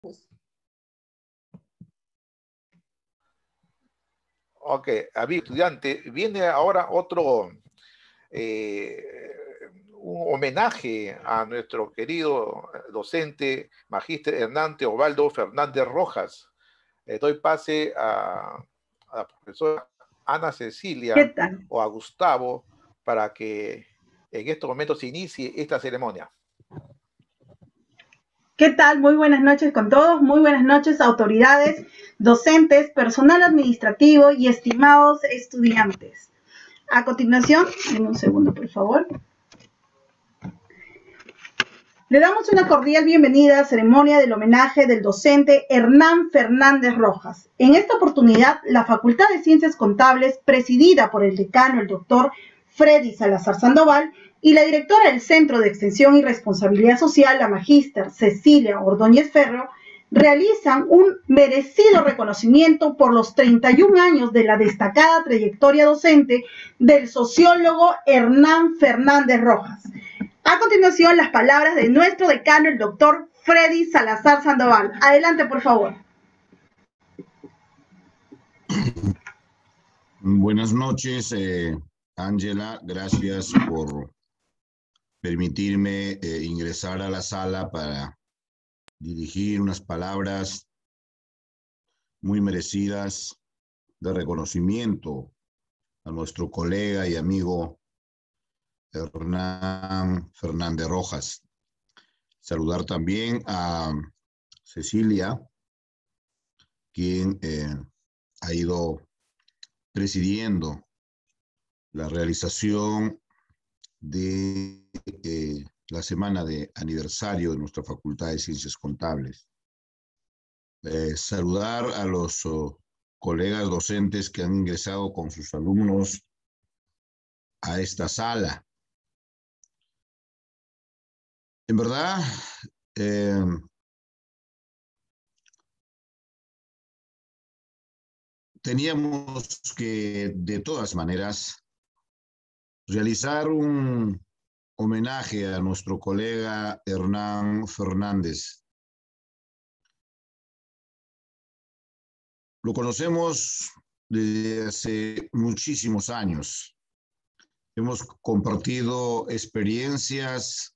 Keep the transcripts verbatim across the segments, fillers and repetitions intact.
Ok, amigo estudiante, viene ahora otro, eh, un homenaje a nuestro querido docente, magíster Hernán Teobaldo Fernández Rojas. Le doy pase a, a la profesora Ana Cecilia o a Gustavo para que en estos momentos se inicie esta ceremonia. ¿Qué tal? Muy buenas noches con todos, muy buenas noches autoridades, docentes, personal administrativo y estimados estudiantes. A continuación, en un segundo por favor. Le damos una cordial bienvenida a la ceremonia del homenaje del docente Hernán Fernández Rojas. En esta oportunidad, la Facultad de Ciencias Contables, presidida por el decano, el doctor Freddy Salazar Sandoval, y la directora del Centro de Extensión y Responsabilidad Social, la magíster Cecilia Ordóñez Ferro, realizan un merecido reconocimiento por los treinta y un años de la destacada trayectoria docente del sociólogo Hernán Fernández Rojas. A continuación, las palabras de nuestro decano, el doctor Freddy Salazar Sandoval. Adelante, por favor. Buenas noches, eh, Ángela. Gracias por permitirme eh, ingresar a la sala para dirigir unas palabras muy merecidas de reconocimiento a nuestro colega y amigo Hernán Fernández Rojas. Saludar también a Cecilia, quien eh, ha ido presidiendo la realización de eh, la semana de aniversario de nuestra Facultad de Ciencias Contables. Eh, saludar a los oh, colegas docentes que han ingresado con sus alumnos a esta sala. En verdad, eh, teníamos que, de todas maneras, realizar un homenaje a nuestro colega Hernán Fernández. Lo conocemos desde hace muchísimos años. Hemos compartido experiencias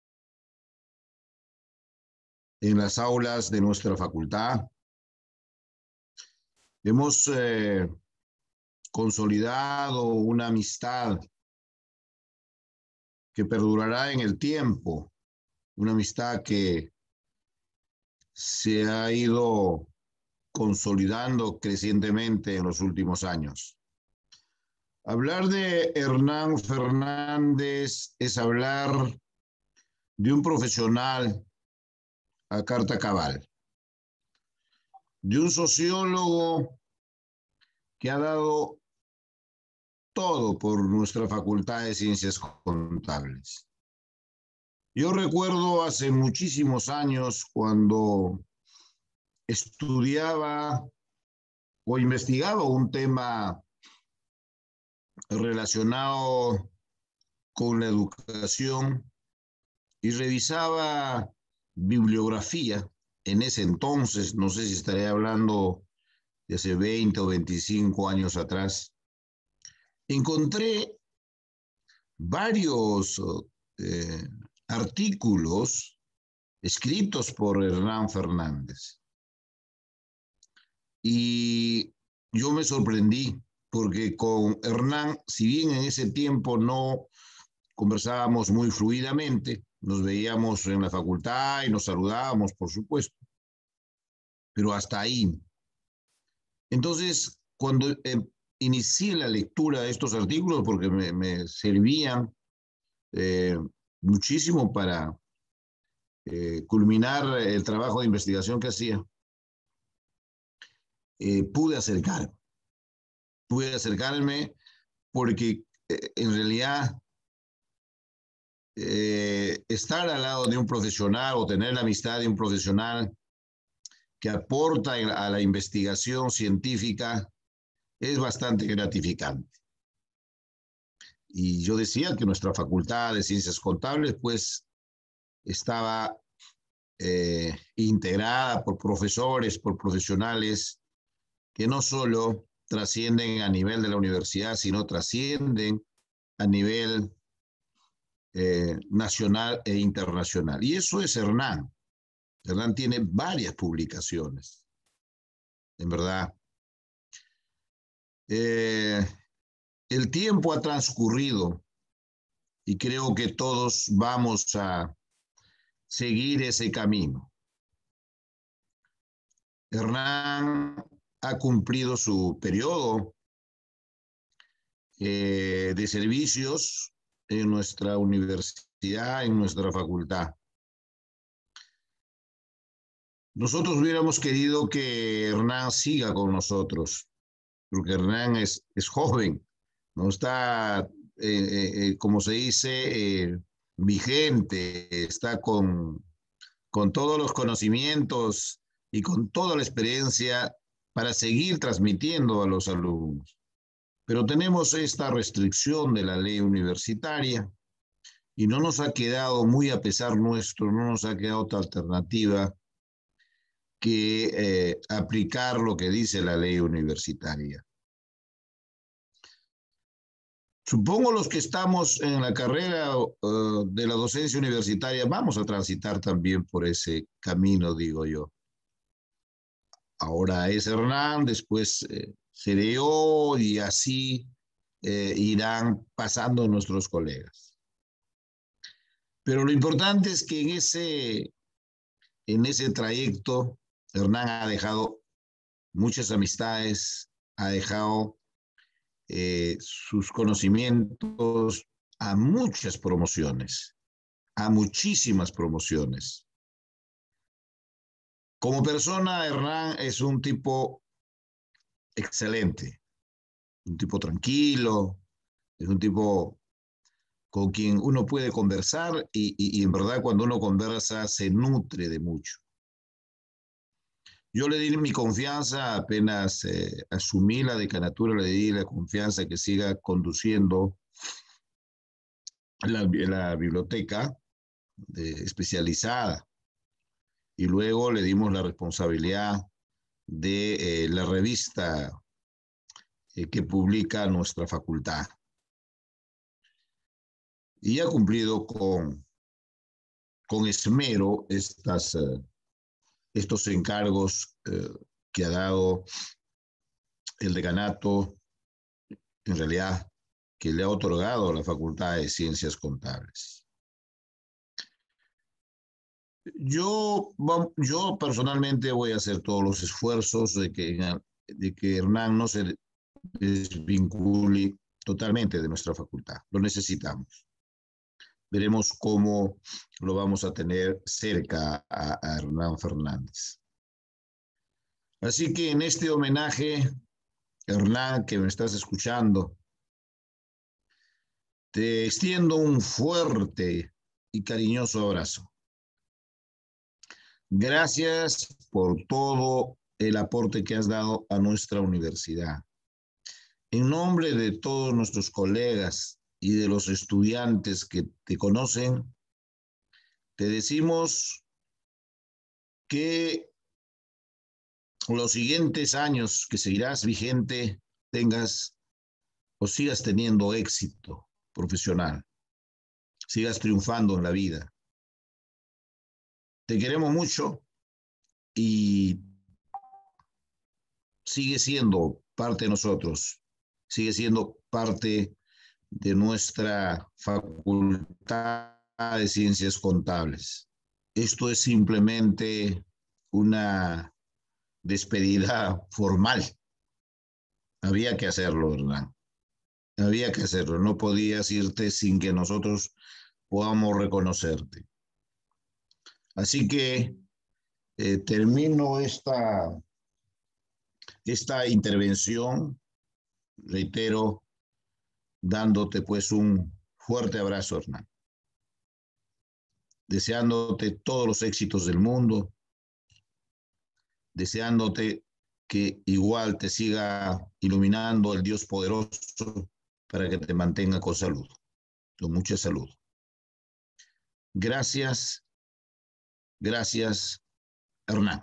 en las aulas de nuestra facultad. Hemos eh, consolidado una amistad que perdurará en el tiempo, una amistad que se ha ido consolidando crecientemente en los últimos años. Hablar de Hernán Fernández es hablar de un profesional a carta cabal, de un sociólogo que ha dado todo por nuestra Facultad de Ciencias Contables. Yo recuerdo hace muchísimos años cuando estudiaba o investigaba un tema relacionado con la educación y revisaba bibliografía. En ese entonces, no sé si estaré hablando de hace veinte o veinticinco años atrás, encontré varios eh, artículos escritos por Hernán Fernández. Y yo me sorprendí porque con Hernán, si bien en ese tiempo no conversábamos muy fluidamente, nos veíamos en la facultad y nos saludábamos, por supuesto, pero hasta ahí. Entonces, cuando eh, inicié la lectura de estos artículos, porque me, me servían eh, muchísimo para eh, culminar el trabajo de investigación que hacía, eh, pude acercarme. Pude acercarme porque eh, en realidad eh, estar al lado de un profesional o tener la amistad de un profesional que aporta a la investigación científica es bastante gratificante. Y yo decía que nuestra Facultad de Ciencias Contables pues estaba eh, integrada por profesores, por profesionales que no solo trascienden a nivel de la universidad, sino trascienden a nivel eh, nacional e internacional. Y eso es Hernán. Hernán tiene varias publicaciones, en verdad. Eh, el tiempo ha transcurrido y creo que todos vamos a seguir ese camino. Hernán ha cumplido su periodo eh, de servicios en nuestra universidad, en nuestra facultad. Nosotros hubiéramos querido que Hernán siga con nosotros, porque Hernán es, es joven, no está, eh, eh, como se dice, eh, vigente, está con, con todos los conocimientos y con toda la experiencia para seguir transmitiendo a los alumnos. Pero tenemos esta restricción de la ley universitaria y no nos ha quedado, muy a pesar nuestro, no nos ha quedado otra alternativa que eh, aplicar lo que dice la ley universitaria. Supongo los que estamos en la carrera uh, de la docencia universitaria vamos a transitar también por ese camino, digo yo. Ahora es Hernán, después eh, seré yo y así eh, irán pasando nuestros colegas. Pero lo importante es que en ese, en ese trayecto Hernán ha dejado muchas amistades, ha dejado eh, sus conocimientos a muchas promociones, a muchísimas promociones. Como persona, Hernán es un tipo excelente, un tipo tranquilo, es un tipo con quien uno puede conversar y, y, y en verdad cuando uno conversa se nutre de mucho. Yo le di mi confianza, apenas eh, asumí la decanatura, le di la confianza que siga conduciendo la, la biblioteca de, especializada. Y luego le dimos la responsabilidad de eh, la revista eh, que publica nuestra facultad. Y ha cumplido con, con esmero estas... Eh, estos encargos eh, que ha dado el decanato, en realidad, que le ha otorgado la Facultad de Ciencias Contables. Yo, yo personalmente voy a hacer todos los esfuerzos de que, de que Hernán no se desvincule totalmente de nuestra facultad. Lo necesitamos. Veremos cómo lo vamos a tener cerca a, a Hernán Fernández. Así que en este homenaje, Hernán, que me estás escuchando, te extiendo un fuerte y cariñoso abrazo. Gracias por todo el aporte que has dado a nuestra universidad. En nombre de todos nuestros colegas y de los estudiantes que te conocen, te decimos que los siguientes años que seguirás vigente tengas o sigas teniendo éxito profesional, sigas triunfando en la vida. Te queremos mucho y sigue siendo parte de nosotros, sigue siendo parte de nuestra Facultad de Ciencias Contables. Esto es simplemente una despedida formal. Había que hacerlo, Hernán. Había que hacerlo. No podías irte sin que nosotros podamos reconocerte. Así que eh, termino esta, esta intervención, reitero, dándote pues un fuerte abrazo, Hernán. Deseándote todos los éxitos del mundo, deseándote que igual te siga iluminando el Dios poderoso para que te mantenga con salud, con mucha salud. Gracias Gracias, Hernán.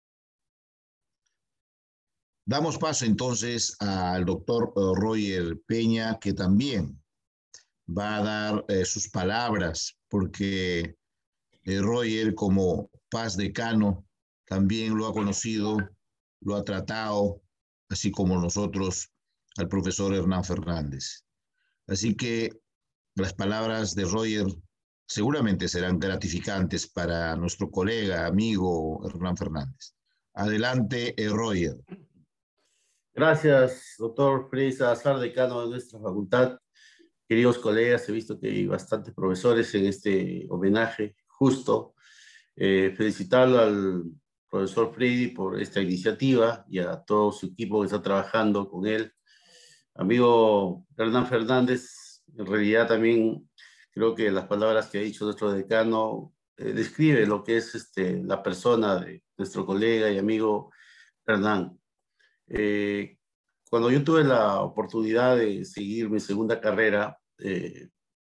Damos paso entonces al doctor Roger Peña, que también va a dar eh, sus palabras, porque eh, Roger, como Paz Decano, también lo ha conocido, lo ha tratado, así como nosotros, al profesor Hernán Fernández. Así que las palabras de Roger seguramente serán gratificantes para nuestro colega, amigo Hernán Fernández. Adelante, eh, Roger. Gracias, doctor Freddy Salazar, decano de nuestra facultad. Queridos colegas, he visto que hay bastantes profesores en este homenaje justo. Eh, felicitarlo al profesor Freddy por esta iniciativa y a todo su equipo que está trabajando con él. Amigo Hernán Fernández, en realidad también creo que las palabras que ha dicho nuestro decano eh, describe lo que es este, la persona de nuestro colega y amigo Hernán. Eh, cuando yo tuve la oportunidad de seguir mi segunda carrera, eh,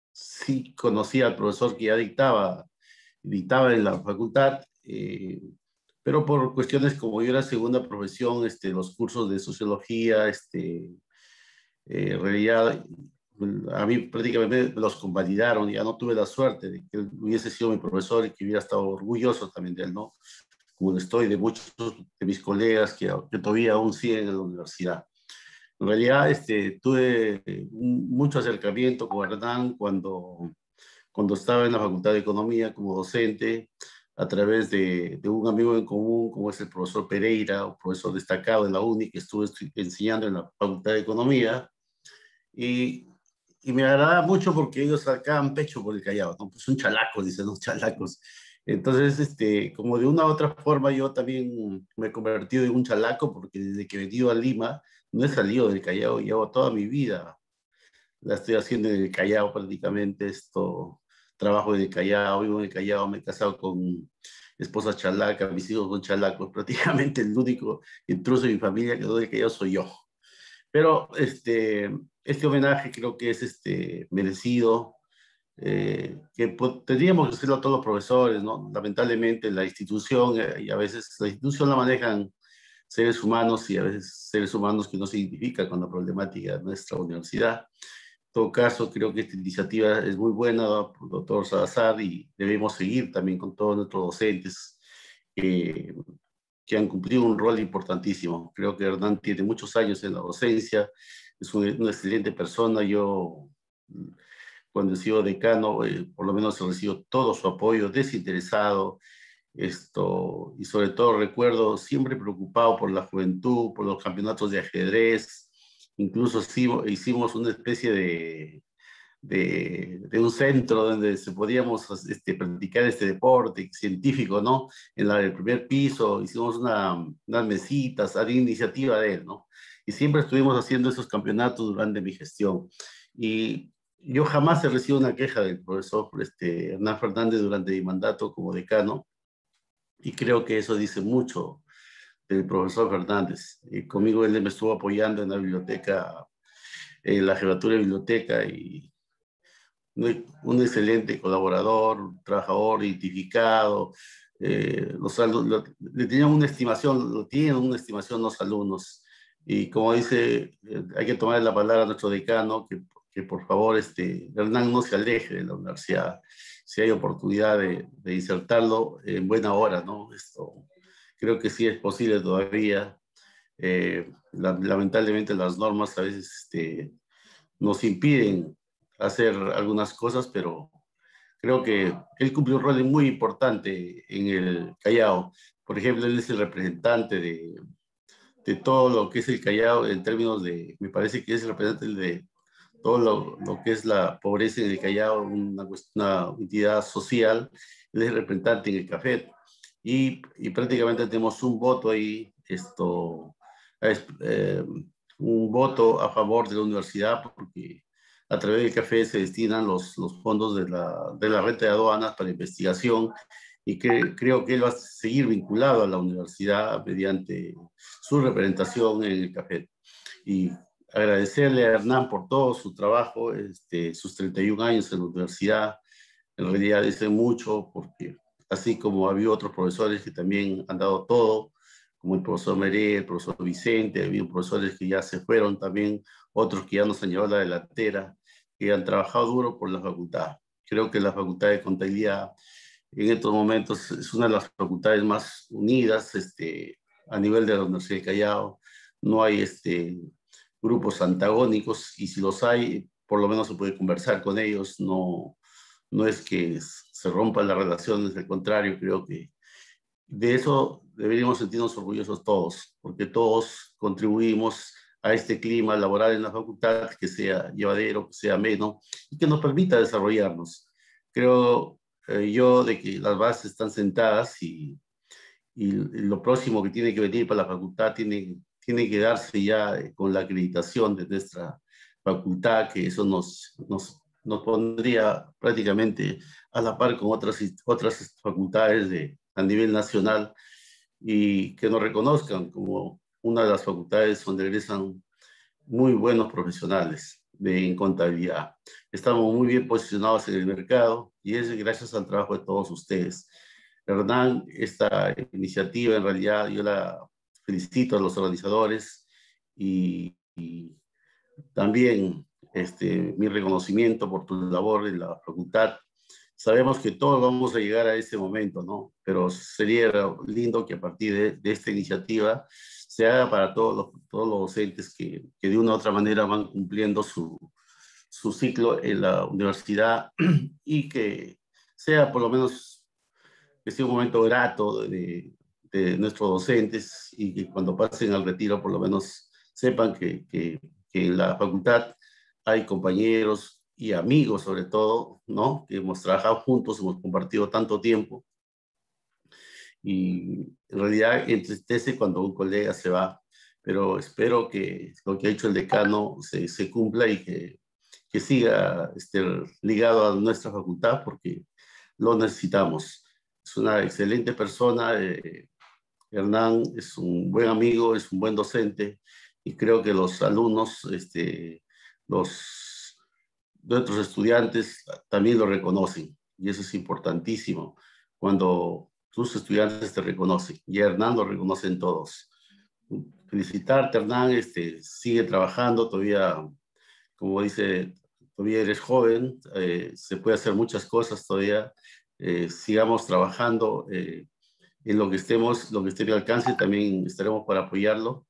sí conocí al profesor que ya dictaba, dictaba en la facultad, eh, pero por cuestiones como yo era segunda profesión, este, los cursos de sociología, este, eh, en realidad a mí prácticamente los convalidaron, ya no tuve la suerte de que él hubiese sido mi profesor y que hubiera estado orgulloso también de él, ¿no? Como lo estoy de muchos de mis colegas que, que todavía aún siguen en la universidad. En realidad, este, tuve un, mucho acercamiento con Hernán cuando, cuando estaba en la Facultad de Economía como docente, a través de, de un amigo en común, como es el profesor Pereira, un profesor destacado de la UNI, que estuve enseñando en la Facultad de Economía. Y, y me agradaba mucho porque ellos sacaban pecho por el Callao, ¿no? Pues son chalacos, dicen los chalacos. Entonces, este, como de una u otra forma, yo también me he convertido en un chalaco porque desde que he venido a Lima no he salido del Callao, llevo toda mi vida, la estoy haciendo en el Callao prácticamente, esto, trabajo en el Callao, vivo en el Callao, me he casado con esposa chalaca, mis hijos son chalacos, prácticamente el único intruso de mi familia que no del Callao soy yo. Pero este, este homenaje creo que es este, merecido, eh, que pues, tendríamos que hacerlo a todos los profesores, ¿no? Lamentablemente la institución, eh, y a veces la institución la manejan seres humanos y a veces seres humanos que no se identifican con la problemática de nuestra universidad. En todo caso, creo que esta iniciativa es muy buena, doctor Salazar, y debemos seguir también con todos nuestros docentes eh, que han cumplido un rol importantísimo. Creo que Hernán tiene muchos años en la docencia, es una, una excelente persona. Yo, cuando he sido decano, eh, por lo menos he recibido todo su apoyo desinteresado, esto, y sobre todo recuerdo siempre preocupado por la juventud, por los campeonatos de ajedrez, incluso hicimos, hicimos una especie de, de, de un centro donde se podíamos este, practicar este deporte científico, ¿no? En la, el primer piso hicimos una, unas mesitas, a iniciativa de él, ¿no? Y siempre estuvimos haciendo esos campeonatos durante mi gestión. Y yo jamás he recibido una queja del profesor este, Hernán Fernández durante mi mandato como decano, y creo que eso dice mucho del profesor Fernández. Y conmigo él me estuvo apoyando en la biblioteca, en la jefatura de biblioteca, y un excelente colaborador, trabajador, identificado. Eh, los alumnos, le tenían una estimación, lo tienen una estimación los alumnos. Y como dice, eh, hay que tomar la palabra a nuestro decano, que, que por favor este, Hernán no se aleje de la universidad. Si hay oportunidad de, de insertarlo en buena hora, ¿no? Esto, creo que sí es posible todavía. Eh, la, lamentablemente las normas a veces este, nos impiden hacer algunas cosas, pero creo que él cumplió un rol muy importante en el Callao. Por ejemplo, él es el representante de, de todo lo que es el Callao en términos de, me parece que es el representante de todo lo, lo que es la pobreza en el Callao, una, una entidad social. Él es el representante en el CAFET y, y prácticamente tenemos un voto ahí, esto, eh, un voto a favor de la universidad, porque a través del CAFET se destinan los, los fondos de la, de la renta de aduanas para investigación, y que, creo que él va a seguir vinculado a la universidad mediante su representación en el CAFET. Y agradecerle a Hernán por todo su trabajo, este, sus treinta y un años en la universidad. En realidad dice mucho porque así como ha habido otros profesores que también han dado todo, como el profesor Meré, el profesor Vicente, ha habido profesores que ya se fueron también, otros que ya nos han llevado a la delantera, que han trabajado duro por la facultad. Creo que la Facultad de Contabilidad en estos momentos es una de las facultades más unidas este, a nivel de la Universidad de Callao. No hay este, grupos antagónicos, y si los hay, por lo menos se puede conversar con ellos. No, no es que se rompan las relaciones, al contrario, creo que de eso deberíamos sentirnos orgullosos todos, porque todos contribuimos a este clima laboral en la facultad que sea llevadero, que sea ameno y que nos permita desarrollarnos. Creo eh, yo de que las bases están sentadas, y, y lo próximo que tiene que venir para la facultad tiene, tiene que darse ya con la acreditación de nuestra facultad, que eso nos, nos, nos pondría prácticamente a la par con otras, otras facultades de, a nivel nacional, y que nos reconozcan como una de las facultades donde egresan muy buenos profesionales de en contabilidad. Estamos muy bien posicionados en el mercado, y es gracias al trabajo de todos ustedes. Hernán, esta iniciativa en realidad yo la felicito a los organizadores, y, y también este, mi reconocimiento por tu labor en la facultad. Sabemos que todos vamos a llegar a ese momento, ¿no? Pero sería lindo que a partir de, de esta iniciativa se haga para todos los, todos los docentes que, que de una u otra manera van cumpliendo su, su ciclo en la universidad, y que sea por lo menos que sea un momento grato de, de nuestros docentes, y que cuando pasen al retiro por lo menos sepan que, que, que en la facultad hay compañeros y amigos sobre todo, ¿no? Que hemos trabajado juntos, hemos compartido tanto tiempo, y en realidad entristece cuando un colega se va, pero espero que lo que ha hecho el decano se, se cumpla, y que, que siga este, ligado a nuestra facultad, porque lo necesitamos. Es una excelente persona, eh, Hernán es un buen amigo, es un buen docente, y creo que los alumnos, este, los de otros estudiantes también lo reconocen, y eso es importantísimo, cuando tus estudiantes te reconocen, y a Hernán lo reconocen todos. Felicitarte, Hernán, este, sigue trabajando, todavía, como dice, todavía eres joven, eh, se puede hacer muchas cosas todavía, eh, sigamos trabajando, eh, en lo que estemos, lo que esté de alcance, también estaremos para apoyarlo,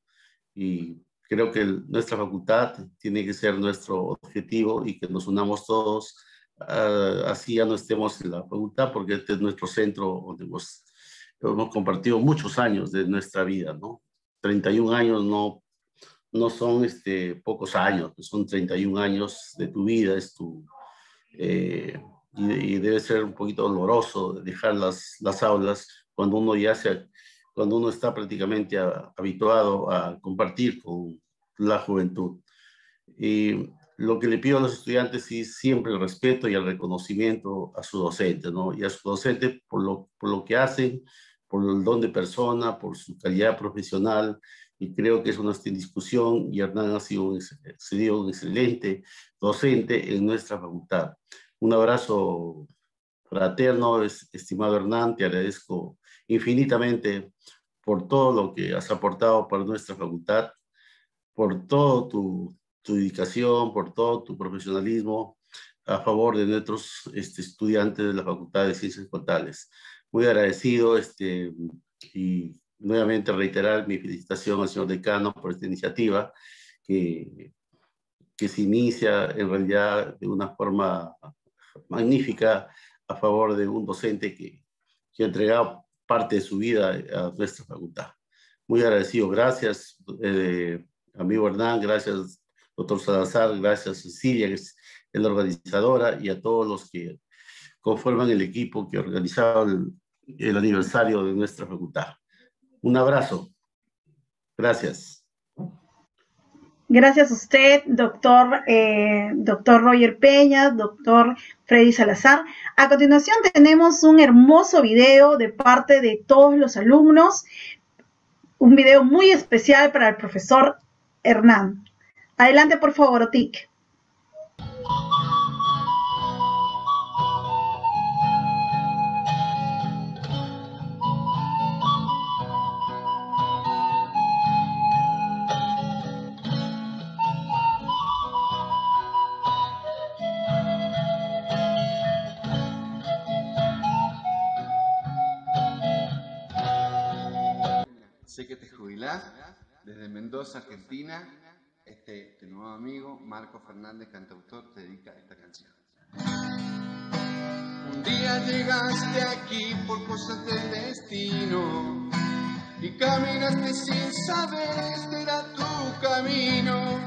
y creo que el, nuestra facultad tiene que ser nuestro objetivo, y que nos unamos todos, uh, así ya no estemos en la facultad, porque este es nuestro centro donde hemos, hemos compartido muchos años de nuestra vida, ¿no? treinta y un años no, no son este, pocos años, son treinta y un años de tu vida, es tu, eh, y, y debe ser un poquito doloroso dejar las, las aulas cuando uno ya se cuando uno está prácticamente a, habituado a compartir con la juventud. Y lo que le pido a los estudiantes es siempre el respeto y el reconocimiento a su docente, ¿no? Y a su docente por lo, por lo que hacen, por el don de persona, por su calidad profesional, y creo que eso no está en discusión, y Hernán ha sido un, ha sido un excelente docente en nuestra facultad. Un abrazo fraterno, estimado Hernán, te agradezco infinitamente por todo lo que has aportado para nuestra facultad, por todo tu, tu dedicación, por todo tu profesionalismo a favor de nuestros este, estudiantes de la Facultad de Ciencias Contables. Muy agradecido, este, y nuevamente reiterar mi felicitación al señor decano por esta iniciativa que, que se inicia en realidad de una forma magnífica a favor de un docente que, que ha entregado parte de su vida a nuestra facultad. Muy agradecido. Gracias, eh, amigo Hernán, gracias, doctor Salazar, gracias, Cecilia, que es la organizadora, y a todos los que conforman el equipo que organizaba el, el aniversario de nuestra facultad. Un abrazo. Gracias. Gracias a usted, doctor, eh, doctor Roger Peña, doctor Freddy Salazar. A continuación tenemos un hermoso video de parte de todos los alumnos, un video muy especial para el profesor Hernán. Adelante, por favor, Otik. Sé que te jubilás. Desde Mendoza, Argentina, este, tu nuevo amigo Marco Fernández, cantautor, te dedica esta canción. Un día llegaste aquí por cosas del destino y caminaste sin saber este era tu camino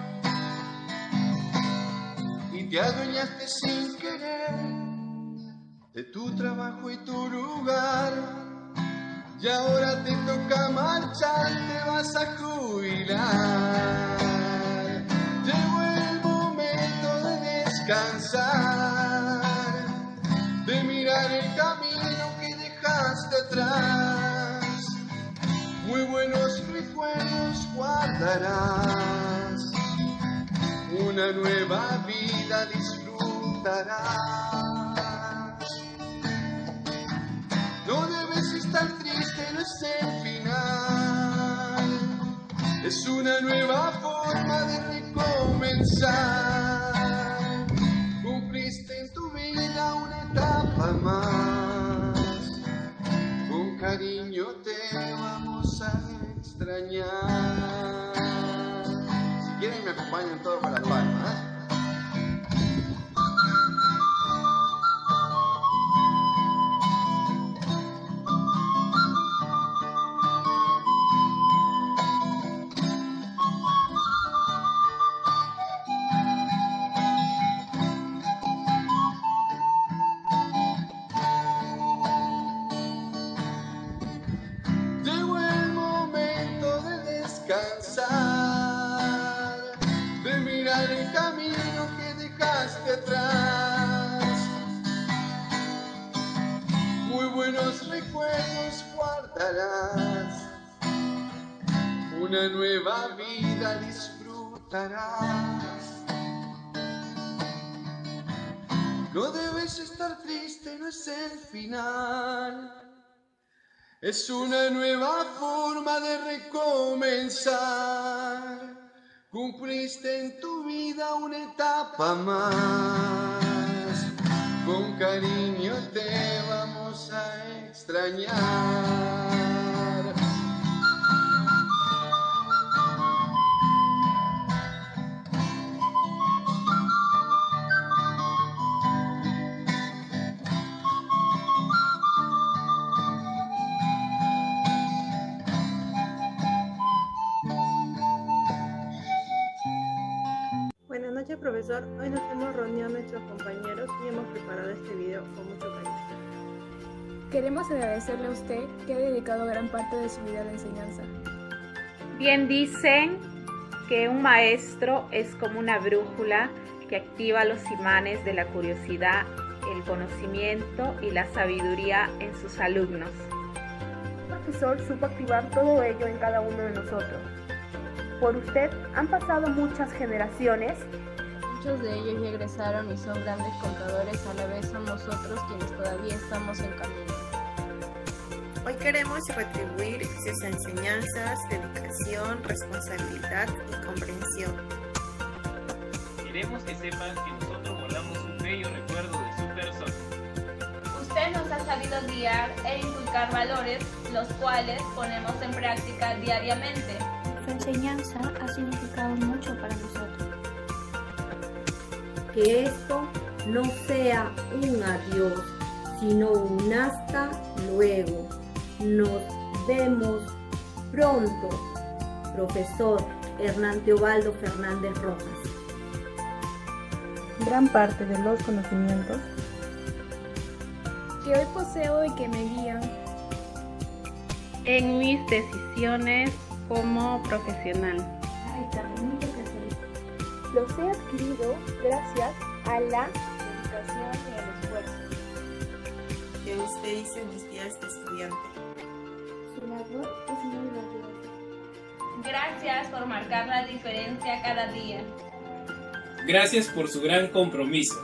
y te adueñaste sin querer de tu trabajo y tu lugar y ahora te toca marchar, te vas a jubilar. Llegó el momento de descansar, de mirar el camino que dejaste atrás. Muy buenos recuerdos guardarás, una nueva vida disfrutarás. No debes estar triste, no es el final, es una nueva forma de recomenzar. Cumpliste en tu vida una etapa más, con cariño te vamos a extrañar. Si quieren me acompañan todos con la palma, ¿eh? De mirar el camino que dejaste atrás. Muy buenos recuerdos guardarás, una nueva vida disfrutarás. No debes estar triste, no es el final, es una nueva forma de recomenzar. Cumpliste en tu vida una etapa más, con cariño te vamos a extrañar. Buenas noches, profesor. Hoy nos hemos reunido nuestros compañeros y hemos preparado este video con mucho cariño. Queremos agradecerle a usted que ha dedicado gran parte de su vida a la enseñanza. Bien dicen que un maestro es como una brújula que activa los imanes de la curiosidad, el conocimiento y la sabiduría en sus alumnos. El profesor supo activar todo ello en cada uno de nosotros. Por usted han pasado muchas generaciones. Muchos de ellos ya egresaron y son grandes contadores, a la vez son nosotros quienes todavía estamos en camino. Hoy queremos retribuir sus enseñanzas, dedicación, responsabilidad y comprensión. Queremos que sepan que nosotros guardamos un bello recuerdo de su persona. Usted nos ha sabido guiar e inculcar valores, los cuales ponemos en práctica diariamente. Su enseñanza ha significado mucho para nosotros. Que esto no sea un adiós, sino un hasta luego. Nos vemos pronto. Profesor Hernán Teobaldo Fernández Rojas. Gran parte de los conocimientos que hoy poseo y que me guían en mis decisiones como profesional. Ay, también mucho que hacer. Los he adquirido gracias a la dedicación y al esfuerzo que usted hizo en mis días de estudiante. Su labor es muy valiosa. Gracias por marcar la diferencia cada día. Gracias por su gran compromiso.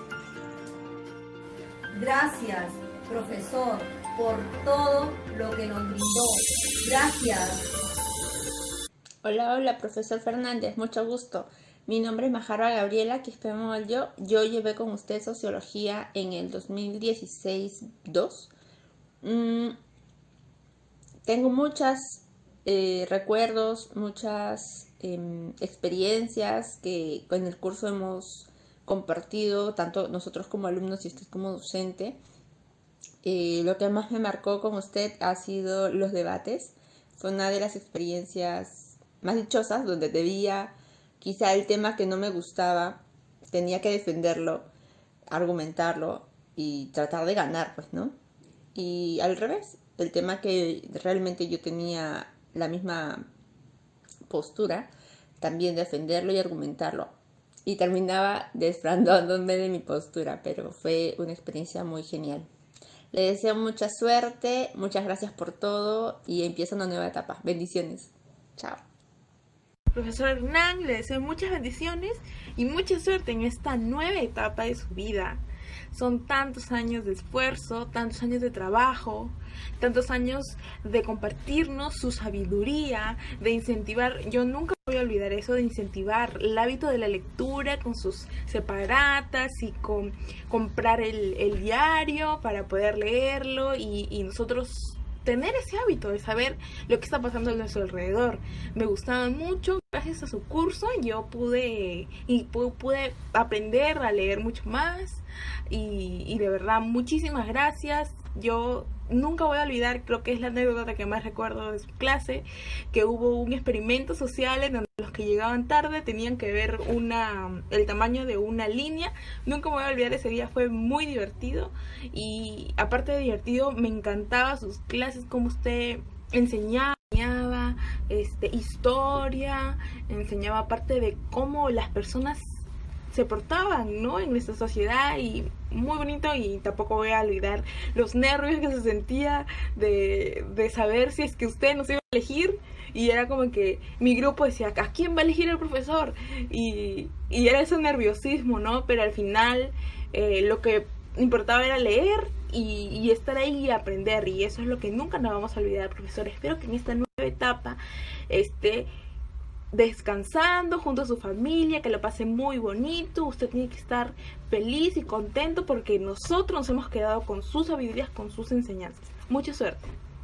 Gracias, profesor, por todo lo que nos brindó. Gracias. Hola, hola, profesor Fernández, mucho gusto. Mi nombre es Majarba Gabriela Quispe yo. Yo llevé con usted Sociología en el dos mil dieciséis dos. Mm, tengo muchas eh, recuerdos, muchas eh, experiencias que en el curso hemos compartido, tanto nosotros como alumnos y usted como docente. Eh, lo que más me marcó con usted ha sido los debates. Fue una de las experiencias más dichosas donde debía, quizá el tema que no me gustaba, tenía que defenderlo, argumentarlo y tratar de ganar, pues, ¿no? Y al revés, el tema que realmente yo tenía la misma postura, también defenderlo y argumentarlo. Y terminaba desfrandándome de mi postura, pero fue una experiencia muy genial. Le deseo mucha suerte, muchas gracias por todo y empieza una nueva etapa. Bendiciones. Chao. Profesor Hernán, le deseo muchas bendiciones y mucha suerte en esta nueva etapa de su vida. Son tantos años de esfuerzo, tantos años de trabajo, tantos años de compartirnos su sabiduría, de incentivar, yo nunca voy a olvidar eso, de incentivar el hábito de la lectura con sus separatas y con comprar el, el diario para poder leerlo y, y nosotros tener ese hábito de saber lo que está pasando a nuestro alrededor. Me gustaba mucho, gracias a su curso yo pude y pude aprender a leer mucho más y, y de verdad muchísimas gracias. Yo nunca voy a olvidar, creo que es la anécdota que más recuerdo de su clase, que hubo un experimento social en donde los que llegaban tarde tenían que ver una, el tamaño de una línea. Nunca me voy a olvidar ese día, fue muy divertido y aparte de divertido me encantaba sus clases, como usted enseñaba, este, historia, enseñaba parte de cómo las personas se portaban, ¿no?, en nuestra sociedad y muy bonito. Y tampoco voy a olvidar los nervios que se sentía de, de saber si es que usted nos iba a elegir y era como que mi grupo decía, ¿a quién va a elegir el profesor? Y, y era ese nerviosismo, ¿no? Pero al final eh, lo que importaba era leer y, y estar ahí y aprender, y eso es lo que nunca nos vamos a olvidar, profesor. Espero que en esta nueva etapa esté descansando junto a su familia, que lo pase muy bonito. Usted tiene que estar feliz y contento porque nosotros nos hemos quedado con sus sabidurías, con sus enseñanzas. Mucha suerte.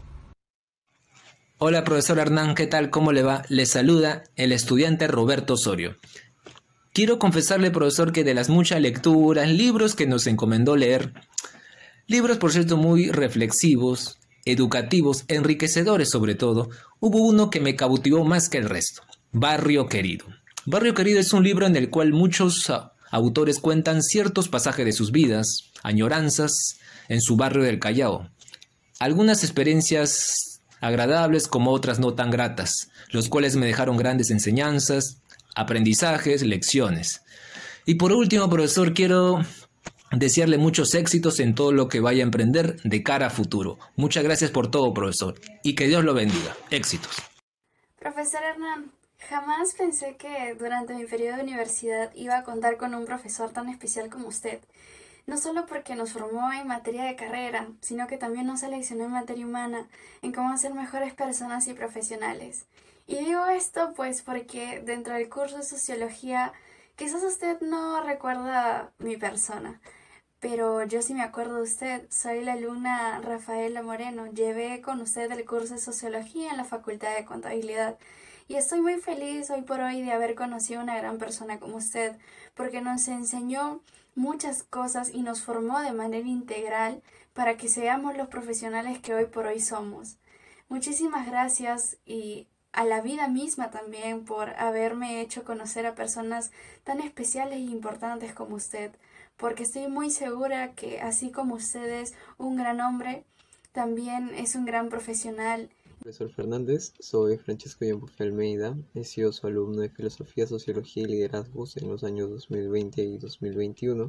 Hola, profesor Hernán, ¿qué tal? ¿Cómo le va? Le saluda el estudiante Roberto Osorio. Quiero confesarle, profesor, que de las muchas lecturas, libros que nos encomendó leer, libros, por cierto, muy reflexivos, educativos, enriquecedores sobre todo, hubo uno que me cautivó más que el resto. Barrio Querido. Barrio Querido es un libro en el cual muchos uh, autores cuentan ciertos pasajes de sus vidas, añoranzas en su barrio del Callao. Algunas experiencias agradables como otras no tan gratas, los cuales me dejaron grandes enseñanzas, aprendizajes, lecciones. Y por último, profesor, quiero desearle muchos éxitos en todo lo que vaya a emprender de cara a futuro. Muchas gracias por todo, profesor, y que Dios lo bendiga. Éxitos. Profesor Hernán, jamás pensé que durante mi periodo de universidad iba a contar con un profesor tan especial como usted. No solo porque nos formó en materia de carrera, sino que también nos seleccionó en materia humana, en cómo ser mejores personas y profesionales. Y digo esto pues porque dentro del curso de Sociología, quizás usted no recuerda mi persona, pero yo sí me acuerdo de usted. Soy la alumna Rafaela Moreno. Llevé con usted el curso de Sociología en la Facultad de Contabilidad. Y estoy muy feliz hoy por hoy de haber conocido a una gran persona como usted, porque nos enseñó muchas cosas y nos formó de manera integral para que seamos los profesionales que hoy por hoy somos. Muchísimas gracias y a la vida misma también por haberme hecho conocer a personas tan especiales e importantes como usted, porque estoy muy segura que así como usted es un gran hombre, también es un gran profesional. Profesor Fernández, soy Francisco Yampufe Almeida, he sido su alumno de Filosofía, Sociología y Liderazgos en los años dos mil veinte y dos mil veintiuno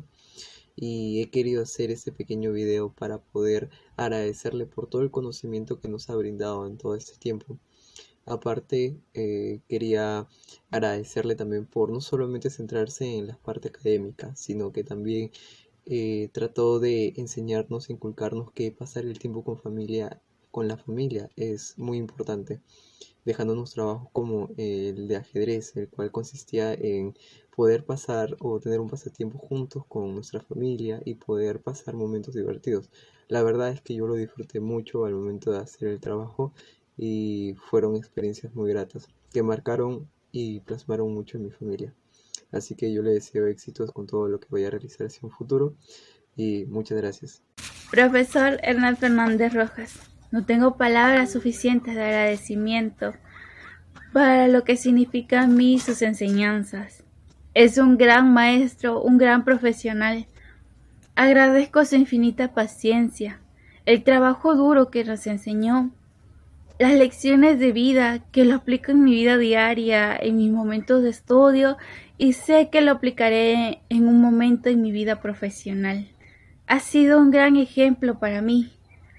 y he querido hacer este pequeño video para poder agradecerle por todo el conocimiento que nos ha brindado en todo este tiempo. Aparte, eh, quería agradecerle también por no solamente centrarse en la parte académica, sino que también eh, trató de enseñarnos, inculcarnos que pasar el tiempo con familia con la familia es muy importante, dejándonos trabajos como el de ajedrez, el cual consistía en poder pasar o tener un pasatiempo juntos con nuestra familia y poder pasar momentos divertidos. La verdad es que yo lo disfruté mucho al momento de hacer el trabajo y fueron experiencias muy gratas que marcaron y plasmaron mucho en mi familia. Así que yo le deseo éxitos con todo lo que vaya a realizar hacia un futuro y muchas gracias. Profesor Hernán Fernández Rojas, no tengo palabras suficientes de agradecimiento para lo que significa a mí sus enseñanzas. Es un gran maestro, un gran profesional. Agradezco su infinita paciencia, el trabajo duro que nos enseñó, las lecciones de vida que lo aplico en mi vida diaria, en mis momentos de estudio, y sé que lo aplicaré en un momento en mi vida profesional. Ha sido un gran ejemplo para mí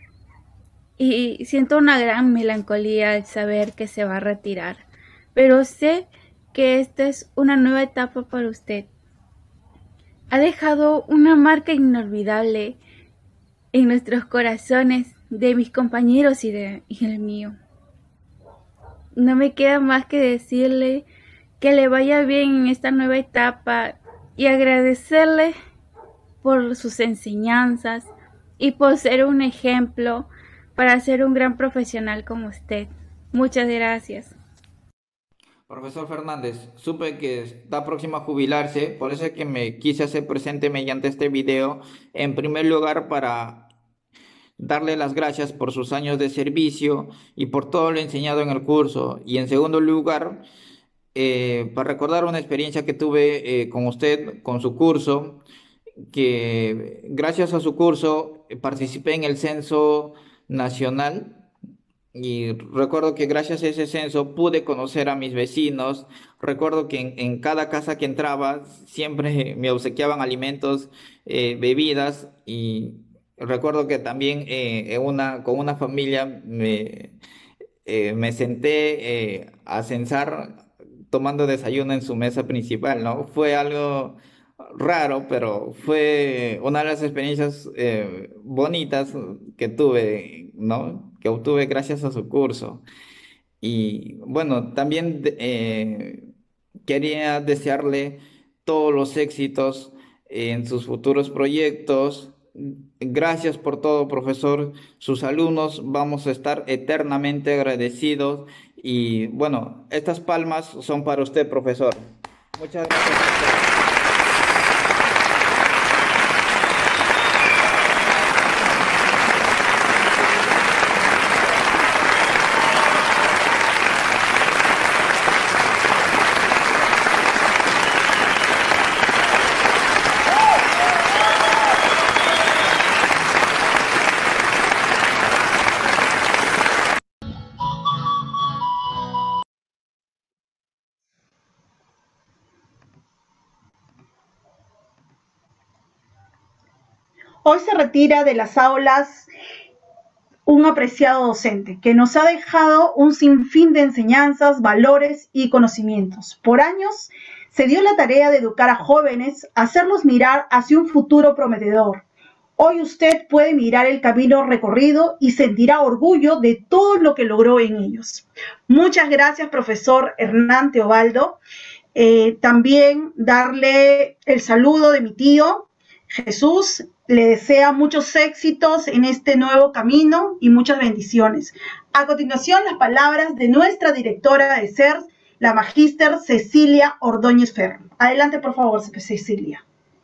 y siento una gran melancolía al saber que se va a retirar, pero sé que esta es una nueva etapa para usted. Ha dejado una marca inolvidable en nuestros corazones, de mis compañeros y, de, y el mío. No me queda más que decirle que le vaya bien en esta nueva etapa y agradecerle por sus enseñanzas y por ser un ejemplo para ser un gran profesional como usted. Muchas gracias. Profesor Fernández, supe que está próximo a jubilarse, por eso es que me quise hacer presente mediante este video, en primer lugar para darle las gracias por sus años de servicio y por todo lo enseñado en el curso, y en segundo lugar, eh, para recordar una experiencia que tuve eh, con usted, con su curso, que gracias a su curso eh, participé en el censo nacional. Y recuerdo que gracias a ese censo pude conocer a mis vecinos. Recuerdo que en, en cada casa que entraba siempre me obsequiaban alimentos, eh, bebidas, y recuerdo que también eh, en una, con una familia me, eh, me senté eh, a censar tomando desayuno en su mesa principal, ¿no? Fue algo raro, pero fue una de las experiencias eh, bonitas que tuve, ¿no? Que obtuve gracias a su curso. Y bueno, también eh, quería desearle todos los éxitos en sus futuros proyectos. Gracias por todo, profesor. Sus alumnos vamos a estar eternamente agradecidos. Y bueno, estas palmas son para usted, profesor. Muchas gracias. Hoy se retira de las aulas un apreciado docente que nos ha dejado un sinfín de enseñanzas, valores y conocimientos. Por años se dio la tarea de educar a jóvenes, hacerlos mirar hacia un futuro prometedor. Hoy usted puede mirar el camino recorrido y sentirá orgullo de todo lo que logró en ellos. Muchas gracias, profesor Hernán Teobaldo. Eh, también darle el saludo de mi tío Jesús. Le desea muchos éxitos en este nuevo camino y muchas bendiciones. A continuación, las palabras de nuestra directora de C E R S, la magíster Cecilia Ordóñez Ferro. Adelante, por favor, Cecilia.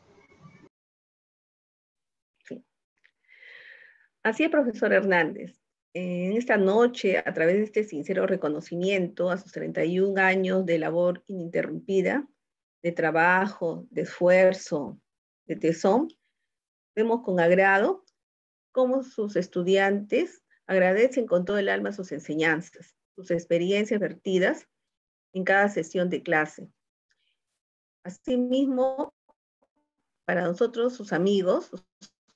Sí. Así es, profesor Hernández. En esta noche, a través de este sincero reconocimiento a sus treinta y un años de labor ininterrumpida, de trabajo, de esfuerzo, de tesón, vemos con agrado cómo sus estudiantes agradecen con todo el alma sus enseñanzas, sus experiencias vertidas en cada sesión de clase. Asimismo, para nosotros, sus amigos, sus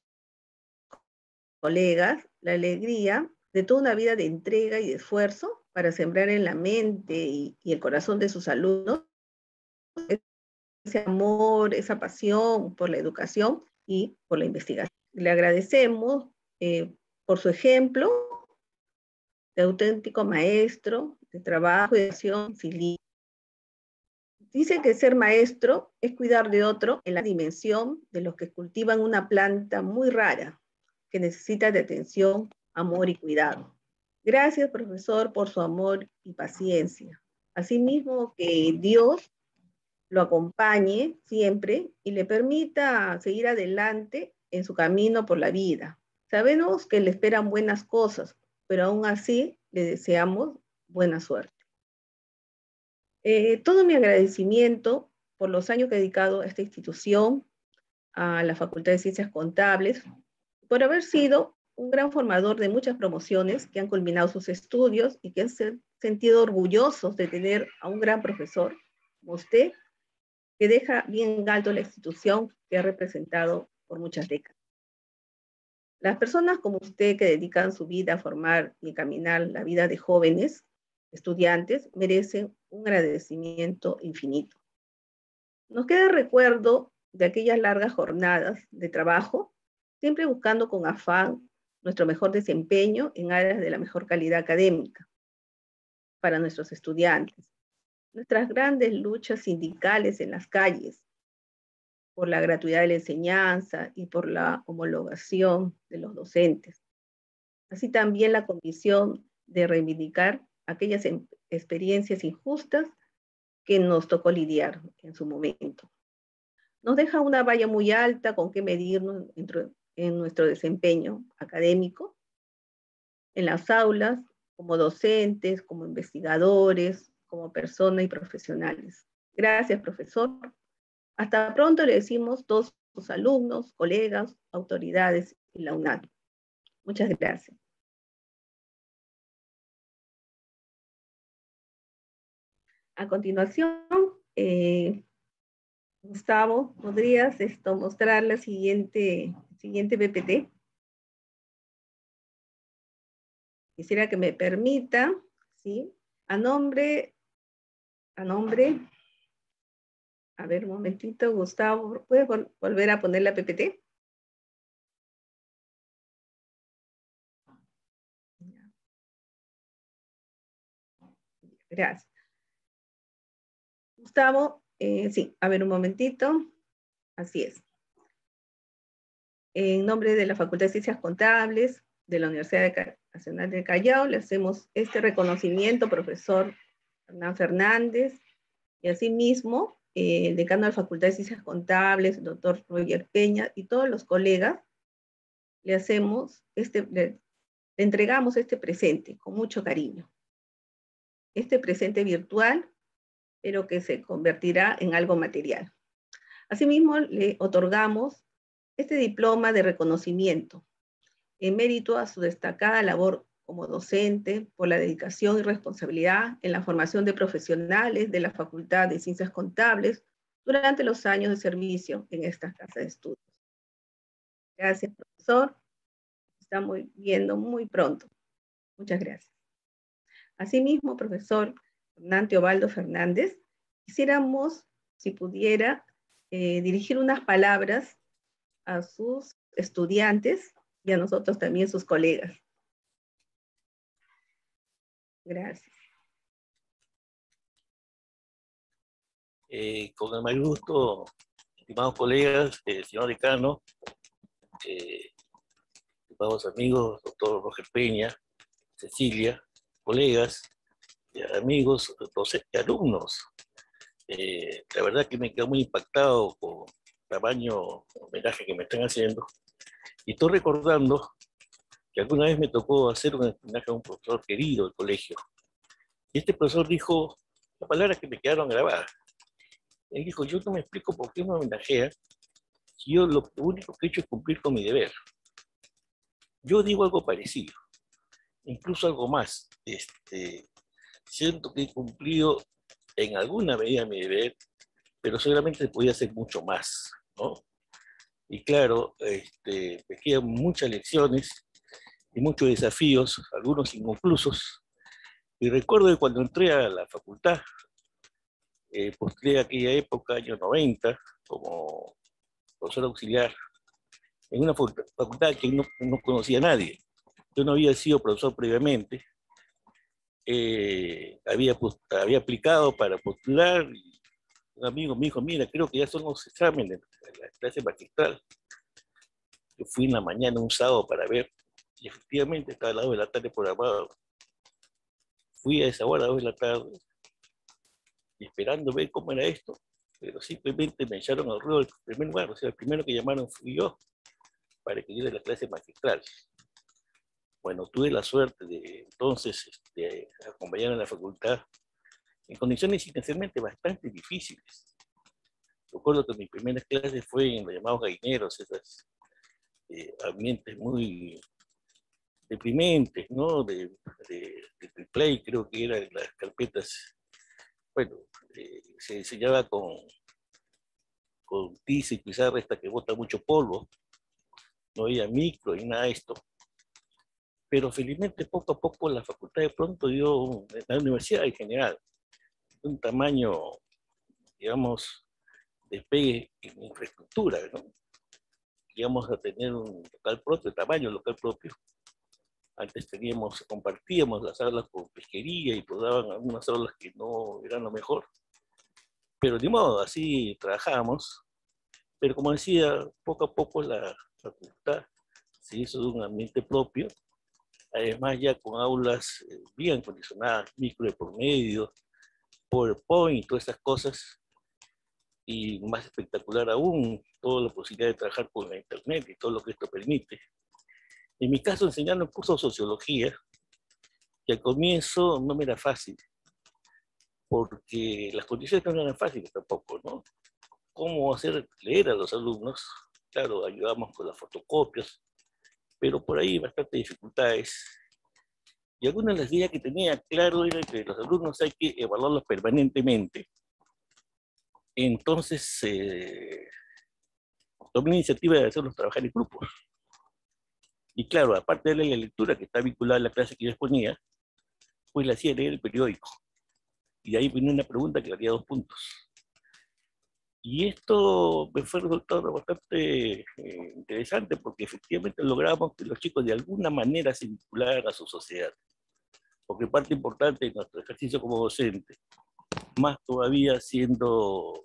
colegas, la alegría de toda una vida de entrega y de esfuerzo para sembrar en la mente y, y el corazón de sus alumnos ese amor, esa pasión por la educación y por la investigación. Le agradecemos eh, por su ejemplo de auténtico maestro, de trabajo y de acción civil. Dicen que ser maestro es cuidar de otro en la dimensión de los que cultivan una planta muy rara, que necesita de atención, amor y cuidado. Gracias, profesor, por su amor y paciencia. Asimismo, que Dios lo acompañe siempre y le permita seguir adelante en su camino por la vida. Sabemos que le esperan buenas cosas, pero aún así le deseamos buena suerte. Eh, todo mi agradecimiento por los años que he dedicado a esta institución, a la Facultad de Ciencias Contables, por haber sido un gran formador de muchas promociones que han culminado sus estudios y que han sentido orgullosos de tener a un gran profesor como usted, que deja bien alto la institución que ha representado por muchas décadas. Las personas como usted que dedican su vida a formar y encaminar la vida de jóvenes, estudiantes, merecen un agradecimiento infinito. Nos queda el recuerdo de aquellas largas jornadas de trabajo, siempre buscando con afán nuestro mejor desempeño en áreas de la mejor calidad académica para nuestros estudiantes. Nuestras grandes luchas sindicales en las calles, por la gratuidad de la enseñanza y por la homologación de los docentes. Así también la condición de reivindicar aquellas experiencias injustas que nos tocó lidiar en su momento. Nos deja una valla muy alta con que medirnos en nuestro desempeño académico, en las aulas, como docentes, como investigadores, como personas y profesionales. Gracias, profesor. Hasta pronto le decimos todos sus alumnos, colegas, autoridades y la UNAM. Muchas gracias. A continuación, eh, Gustavo, ¿podrías esto, mostrar la siguiente, siguiente P P T? Quisiera que me permita, ¿sí? A nombre, a nombre, a ver un momentito, Gustavo, ¿puedes vol- volver a poner la P P T? Gracias. Gustavo, eh, sí, a ver un momentito, así es. En nombre de la Facultad de Ciencias Contables de la Universidad Nacional de Callao, le hacemos este reconocimiento, profesor Hernán Fernández, y asimismo, eh, el decano de la Facultad de Ciencias Contables, el doctor Roger Peña, y todos los colegas, le hacemos este, le, le entregamos este presente con mucho cariño. Este presente virtual, pero que se convertirá en algo material. Asimismo, le otorgamos este diploma de reconocimiento en mérito a su destacada labor como docente por la dedicación y responsabilidad en la formación de profesionales de la Facultad de Ciencias Contables durante los años de servicio en esta casa de estudios. Gracias, profesor. Estamos viendo muy pronto. Muchas gracias. Asimismo, profesor Hernán Teobaldo Fernández, quisiéramos, si pudiera, eh, dirigir unas palabras a sus estudiantes y a nosotros también, sus colegas. Gracias. Eh, con el mayor gusto, estimados colegas, eh, señor decano, eh, estimados amigos, doctor Roger Peña, Cecilia, colegas, eh, amigos, docentes y alumnos. Eh, la verdad que me quedo muy impactado con el tamaño homenaje que me están haciendo. Y estoy recordando que alguna vez me tocó hacer un homenaje a un profesor querido del colegio. Y este profesor dijo las palabras que me quedaron grabadas. Él dijo, yo no me explico por qué me homenajea, si yo lo único que he hecho es cumplir con mi deber. Yo digo algo parecido, incluso algo más. Este, siento que he cumplido en alguna medida mi deber, pero seguramente podía hacer mucho más, ¿no? Y claro, este, me quedan muchas lecciones y muchos desafíos, algunos inconclusos. Y recuerdo que cuando entré a la facultad, eh, postulé aquella época, años noventa, como profesor auxiliar, en una facultad que no, no conocía a nadie. Yo no había sido profesor previamente, eh, había, había aplicado para postular, y un amigo me dijo, mira, creo que ya son los exámenes de la clase magistral. Yo fui en la mañana un sábado para ver, y efectivamente estaba al lado de la tarde programado, fui a esa hora, dos de la tarde, y esperando ver cómo era esto, pero simplemente me echaron al ruedo del primer lugar, o sea, el primero que llamaron fui yo, para que yo dé la clase magistral. Bueno, tuve la suerte de entonces este, acompañar a la facultad en condiciones inicialmente bastante difíciles. Recuerdo que mi primera clase fue en los llamados gallineros, esos eh, ambientes muy deprimentes, ¿no? De, de, de play, creo que eran las carpetas. Bueno, eh, se enseñaba con, con tiza y pizarra esta que bota mucho polvo, no había micro y nada de esto. Pero felizmente poco a poco la facultad de pronto dio, la universidad en general, un tamaño, digamos, despegue en infraestructura, ¿no? Íbamos a tener un local propio, tamaño local propio. Antes teníamos, compartíamos las aulas con pesquería y pues daban algunas aulas que no eran lo mejor. Pero de modo, así trabajábamos. Pero como decía, poco a poco la facultad se hizo de un ambiente propio. Además ya con aulas bien acondicionadas, micro de por medio, PowerPoint y todas esas cosas. Y más espectacular aún, toda la posibilidad de trabajar con la internet y todo lo que esto permite. En mi caso, enseñando el curso de sociología, que al comienzo no me era fácil, porque las condiciones no eran fáciles tampoco, ¿no? Cómo hacer leer a los alumnos, claro, ayudamos con las fotocopias, pero por ahí bastantes dificultades. Y algunas de las ideas que tenía claro era que los alumnos hay que evaluarlos permanentemente. Entonces, eh, tomé la iniciativa de hacerlos trabajar en grupos. Y claro, aparte de la lectura que está vinculada a la clase que yo exponía, pues le hacía leer el periódico. Y ahí vino una pregunta que le haría dos puntos. Y esto me fue resultado bastante eh, interesante porque efectivamente logramos que los chicos de alguna manera se vincularan a su sociedad. Porque parte importante de nuestro ejercicio como docente, más todavía siendo,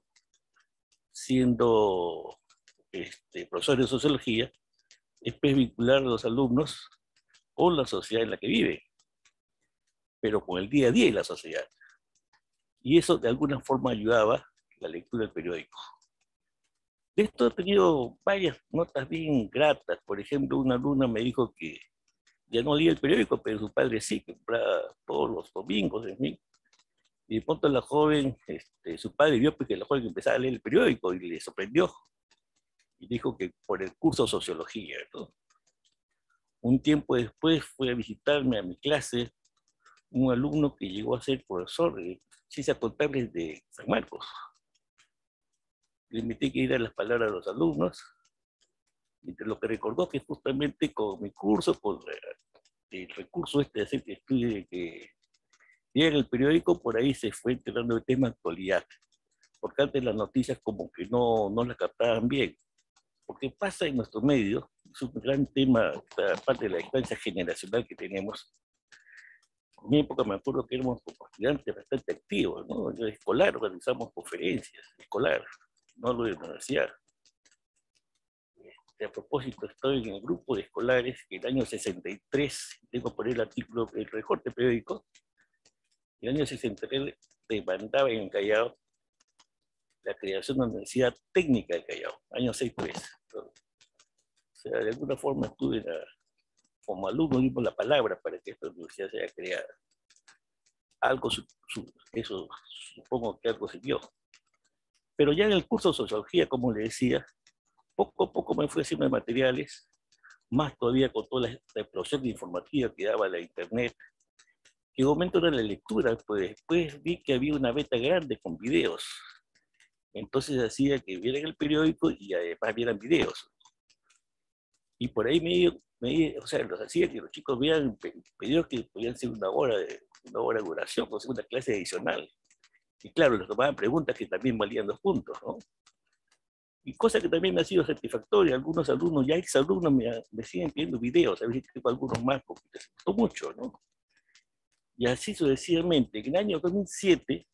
siendo este, profesor de sociología, es pues vincular a los alumnos con la sociedad en la que viven, pero con el día a día de la sociedad. Y eso de alguna forma ayudaba la lectura del periódico. De esto he tenido varias notas bien gratas. Por ejemplo, una alumna me dijo que ya no leía el periódico, pero su padre sí, que compraba todos los domingos, en fin. Y de pronto la joven, este, su padre vio que la joven empezaba a leer el periódico y le sorprendió. Y dijo que por el curso de sociología, ¿no? Un tiempo después fue a visitarme a mi clase un alumno que llegó a ser profesor de ciencias contables de San Marcos. Le invité que ir a las palabras de los alumnos, y lo que recordó que justamente con mi curso, con el recurso este de hacer que estudie, que llega en el periódico, por ahí se fue enterando de tema de actualidad, porque antes las noticias como que no, no las captaban bien. Porque pasa en nuestro medio, es un gran tema, aparte de la distancia generacional que tenemos. En mi época me acuerdo que éramos como estudiantes bastante activos, ¿no? En el escolar organizamos conferencias, escolar, no lo de la universidad. Este, a propósito, estoy en el grupo de escolares que en el año sesenta y tres, tengo por ahí el artículo, el recorte periódico, en el año sesenta y tres demandaba en el Callao la creación de la Universidad Técnica del Callao, año sesenta y tres. O sea, de alguna forma estuve la, como alumno, dimos la palabra para que esta universidad sea creada. Algo, su, su, eso supongo que algo se dio. Pero ya en el curso de sociología, como le decía, poco a poco me fui haciendo materiales, más todavía con toda la, la explosión de informativa que daba la internet. Que en un momento era la lectura, pues después vi que había una beta grande con videos. Entonces hacía que vieran el periódico y además vieran videos. Y por ahí me, me o sea, los hacía que los chicos vieran videos que podían ser una hora de, una hora de duración, o sea, una clase adicional. Y claro, les tomaban preguntas que también valían dos puntos, ¿no? Y cosa que también me ha sido satisfactoria, algunos alumnos, ya exalumnos, me, me siguen pidiendo videos, a veces tengo algunos más porque les gustó mucho, ¿no? Y así sucesivamente. En el año dos mil siete,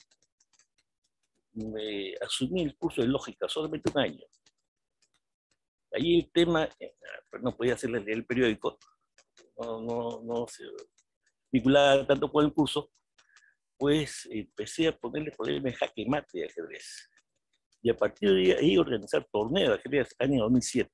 me asumí el curso de lógica, solamente un año. Allí el tema, eh, no podía hacerle leer el periódico, no, no, no se vinculaba tanto con el curso, pues empecé a ponerle problema en jaque mate de ajedrez. Y a partir de ahí organizar torneos de ajedrez, año dos mil siete.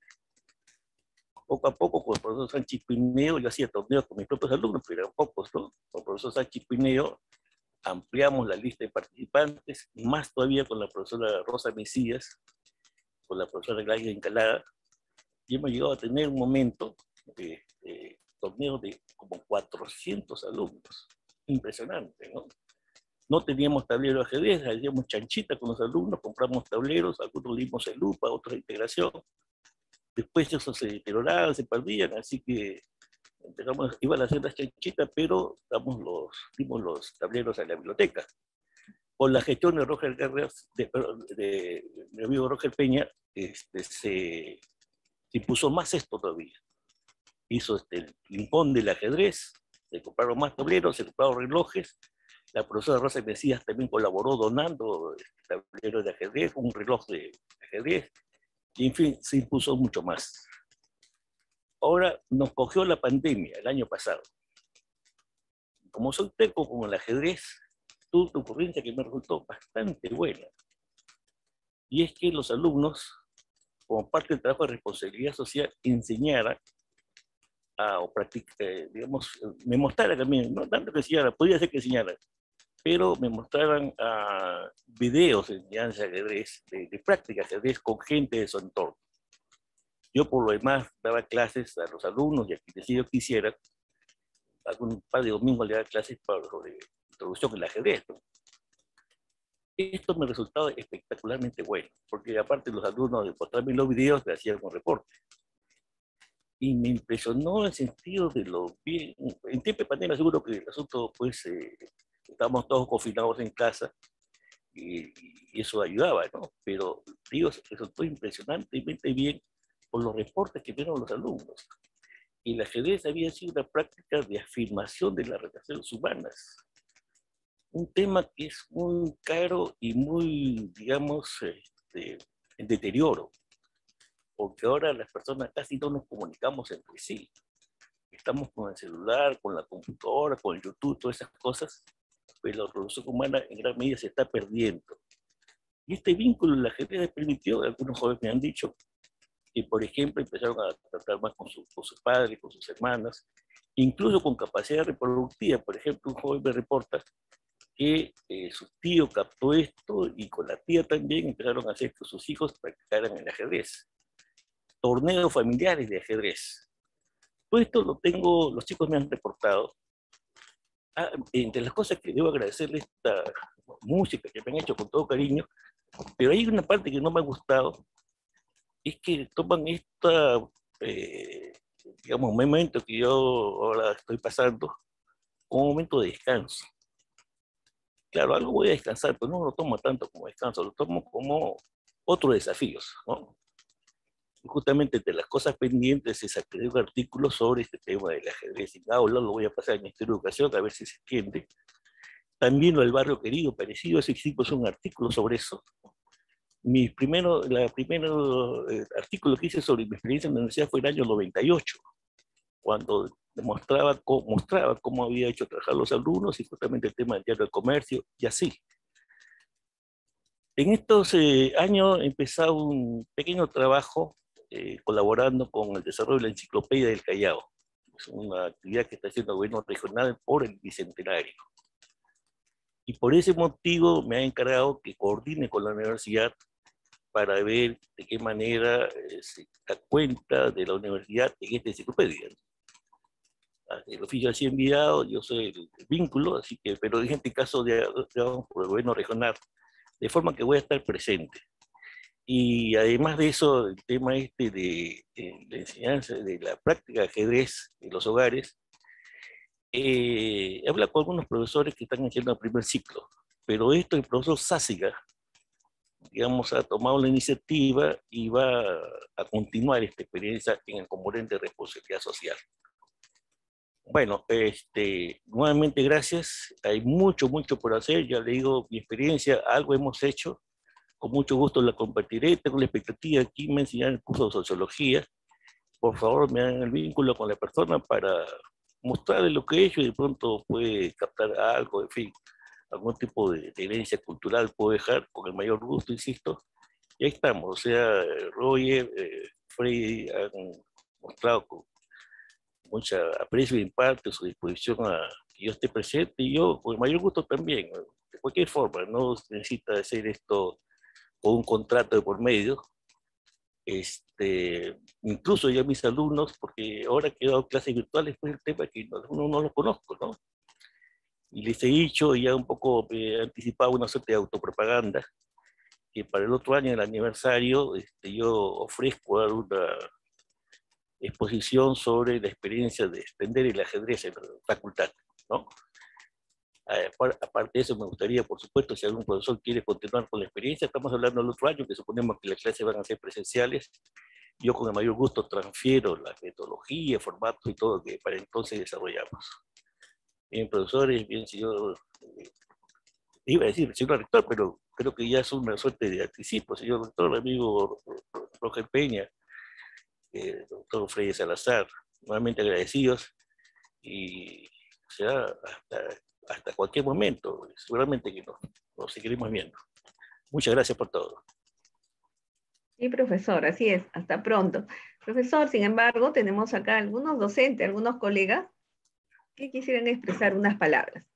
Poco a poco, con el profesor Sánchez Pineo, yo hacía torneos con mis propios alumnos, pero eran pocos, ¿no? Con el profesor Sánchez Pineo ampliamos la lista de participantes, más todavía con la profesora Rosa Mesías, con la profesora Gladys Encalada, y hemos llegado a tener un momento de, de torneos de como cuatrocientos alumnos. Impresionante, ¿no? No teníamos tablero de ajedrez, hacíamos chanchita con los alumnos, compramos tableros, algunos dimos en lupa, otros de integración. Después eso se deterioraba, se perdían, así que empezamos, iban a hacer las chanchitas, pero damos los, dimos los tableros a la biblioteca. Con la gestión de Roger Guerreras, de, de, de mi amigo Roger Peña, este, se, se impuso más esto todavía. Hizo este, el ping-pong del ajedrez, se compraron más tableros, se compraron relojes. La profesora Rosa Mesías también colaboró donando tableros de ajedrez, un reloj de ajedrez, y en fin, se impuso mucho más. Ahora nos cogió la pandemia el año pasado. Como soy teco con el ajedrez, tuve una ocurrencia que me resultó bastante buena. Y es que los alumnos, como parte del trabajo de responsabilidad social, enseñaran a, o practicar, eh, digamos, me mostraran también, no tanto que enseñaran, podría ser que enseñaran, pero me mostraran uh, videos de enseñanza de ajedrez, de, de práctica de ajedrez con gente de su entorno. Yo por lo demás daba clases a los alumnos y a quienes yo quisiera, algún par de domingos le daba clases para, sobre introducción al ajedrez, ¿no? Esto me resultaba espectacularmente bueno, porque aparte los alumnos de mostrarme los videos me hacían un reporte. Y me impresionó el sentido de lo bien, en tiempo de pandemia seguro que el asunto pues eh, estábamos todos confinados en casa y, y eso ayudaba, ¿no? Pero digo, resultó impresionantemente bien por los reportes que vieron los alumnos. Y el ajedrez había sido una práctica de afirmación de las relaciones humanas. Un tema que es muy caro y muy, digamos, este, en deterioro. Porque ahora las personas casi no nos comunicamos entre sí. Estamos con el celular, con la computadora, con el YouTube, todas esas cosas, pero la relación humana en gran medida se está perdiendo. Y este vínculo en la ajedrez permitió, algunos jóvenes me han dicho, que por ejemplo empezaron a tratar más con, su, con sus padres, con sus hermanas, incluso con capacidad reproductiva. Por ejemplo, un joven me reporta que eh, su tío captó esto y con la tía también empezaron a hacer que sus hijos practicaran el ajedrez. Torneos familiares de ajedrez. Todo esto lo tengo, los chicos me han reportado. Ah, entre las cosas que debo agradecerles esta música que me han hecho con todo cariño, pero hay una parte que no me ha gustado, es que toman esta, eh, digamos, un momento que yo ahora estoy pasando, como un momento de descanso. Claro, algo voy a descansar, pero no lo tomo tanto como descanso, lo tomo como otros desafíos, ¿no? Y justamente entre las cosas pendientes es escribir un artículo sobre este tema del ajedrez en aula, lo voy a pasar al Ministerio de Educación a ver si se entiende. También lo del barrio querido, parecido, ese sí pues un artículo sobre eso. Mi primero, la primero eh, artículo que hice sobre mi experiencia en la universidad fue en el año noventa y ocho, cuando demostraba cómo, mostraba cómo había hecho trabajar los alumnos y justamente el tema del diario del comercio y así. En estos eh, años he empezado un pequeño trabajo eh, colaborando con el desarrollo de la enciclopedia del Callao. Es una actividad que está haciendo el gobierno regional por el Bicentenario. Y por ese motivo me ha encargado que coordine con la universidad para ver de qué manera eh, se da cuenta de la universidad en esta enciclopedia. El oficio así enviado, yo soy el, el vínculo, así que, pero en este caso de, digamos, por el gobierno regional, de forma que voy a estar presente. Y además de eso, el tema este de, de la enseñanza, de la práctica de ajedrez en los hogares, eh, habla con algunos profesores que están haciendo el primer ciclo, pero esto el profesor Sáciga, digamos, ha tomado la iniciativa y va a, a continuar esta experiencia en el componente de responsabilidad social. Bueno, este, nuevamente gracias, hay mucho, mucho por hacer, ya le digo mi experiencia, algo hemos hecho, con mucho gusto la compartiré, tengo la expectativa aquí me enseñar el curso de sociología, por favor me dan el vínculo con la persona para mostrarle lo que he hecho y de pronto puede captar algo, en fin, algún tipo de, de herencia cultural puedo dejar, con el mayor gusto, insisto. Y ahí estamos, o sea, Roger, eh, Freddy han mostrado con mucha aprecio y parte su disposición a que yo esté presente, y yo con el mayor gusto también, de cualquier forma, no se necesita hacer esto con un contrato de por medio. Este, incluso ya mis alumnos, porque ahora que he dado clases virtuales, pues el tema que no, uno no lo conozco, ¿no? Y les he dicho, ya un poco eh, anticipado una suerte de autopropaganda, que para el otro año, el aniversario, este, yo ofrezco dar una exposición sobre la experiencia de extender el ajedrez en la facultad, ¿no? Aparte de eso, me gustaría, por supuesto, si algún profesor quiere continuar con la experiencia, estamos hablando del otro año, que suponemos que las clases van a ser presenciales, yo con el mayor gusto transfiero la metodología, formato y todo que para entonces desarrollamos. Bien, profesores, bien, señor, eh, iba a decir señor rector, pero creo que ya es una suerte de anticipo, señor rector, amigo Roger Peña, eh, doctor Freddy Salazar, nuevamente agradecidos, y o sea, hasta, hasta cualquier momento, seguramente que nos, nos seguiremos viendo. Muchas gracias por todo. Sí, profesor, así es, hasta pronto. Profesor, sin embargo, tenemos acá algunos docentes, algunos colegas que quisieran expresar unas palabras.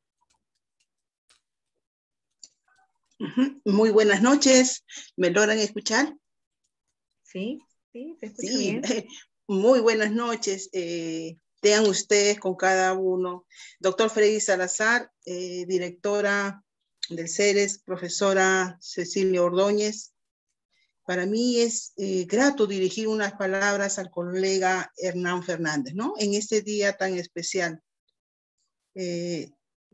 Muy buenas noches, ¿me logran escuchar? Sí, sí, se escucha sí, bien. Muy buenas noches, eh, tengan ustedes con cada uno. Doctor Freddy Salazar, eh, directora del CERES, profesora Cecilia Ordóñez. Para mí es eh, grato dirigir unas palabras al colega Hernán Fernández, ¿no? En este día tan especial. Eh,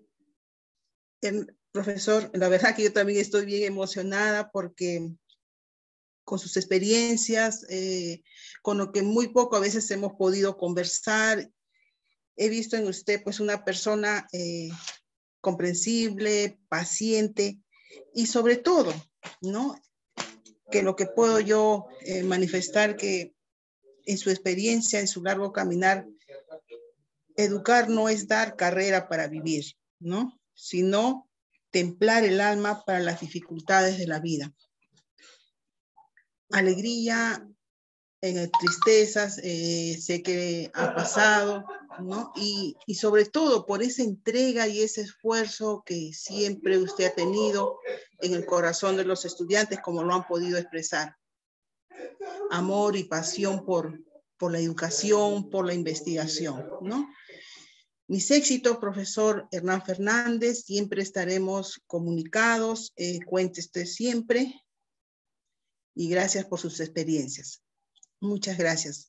el profesor, la verdad que yo también estoy bien emocionada porque con sus experiencias, eh, con lo que muy poco a veces hemos podido conversar, he visto en usted pues una persona eh, comprensible, paciente y sobre todo, ¿no? Que lo que puedo yo eh, manifestar que en su experiencia, en su largo caminar, educar no es dar carrera para vivir, ¿no? Sino templar el alma para las dificultades de la vida. Alegría, eh, tristezas, eh, sé que ha pasado, ¿no? Y, y sobre todo por esa entrega y ese esfuerzo que siempre usted ha tenido en el corazón de los estudiantes, como lo han podido expresar. Amor y pasión por, por la educación, por la investigación, ¿no? Mis éxitos, profesor Hernán Fernández, siempre estaremos comunicados, eh, cuente usted siempre, y gracias por sus experiencias. Muchas gracias.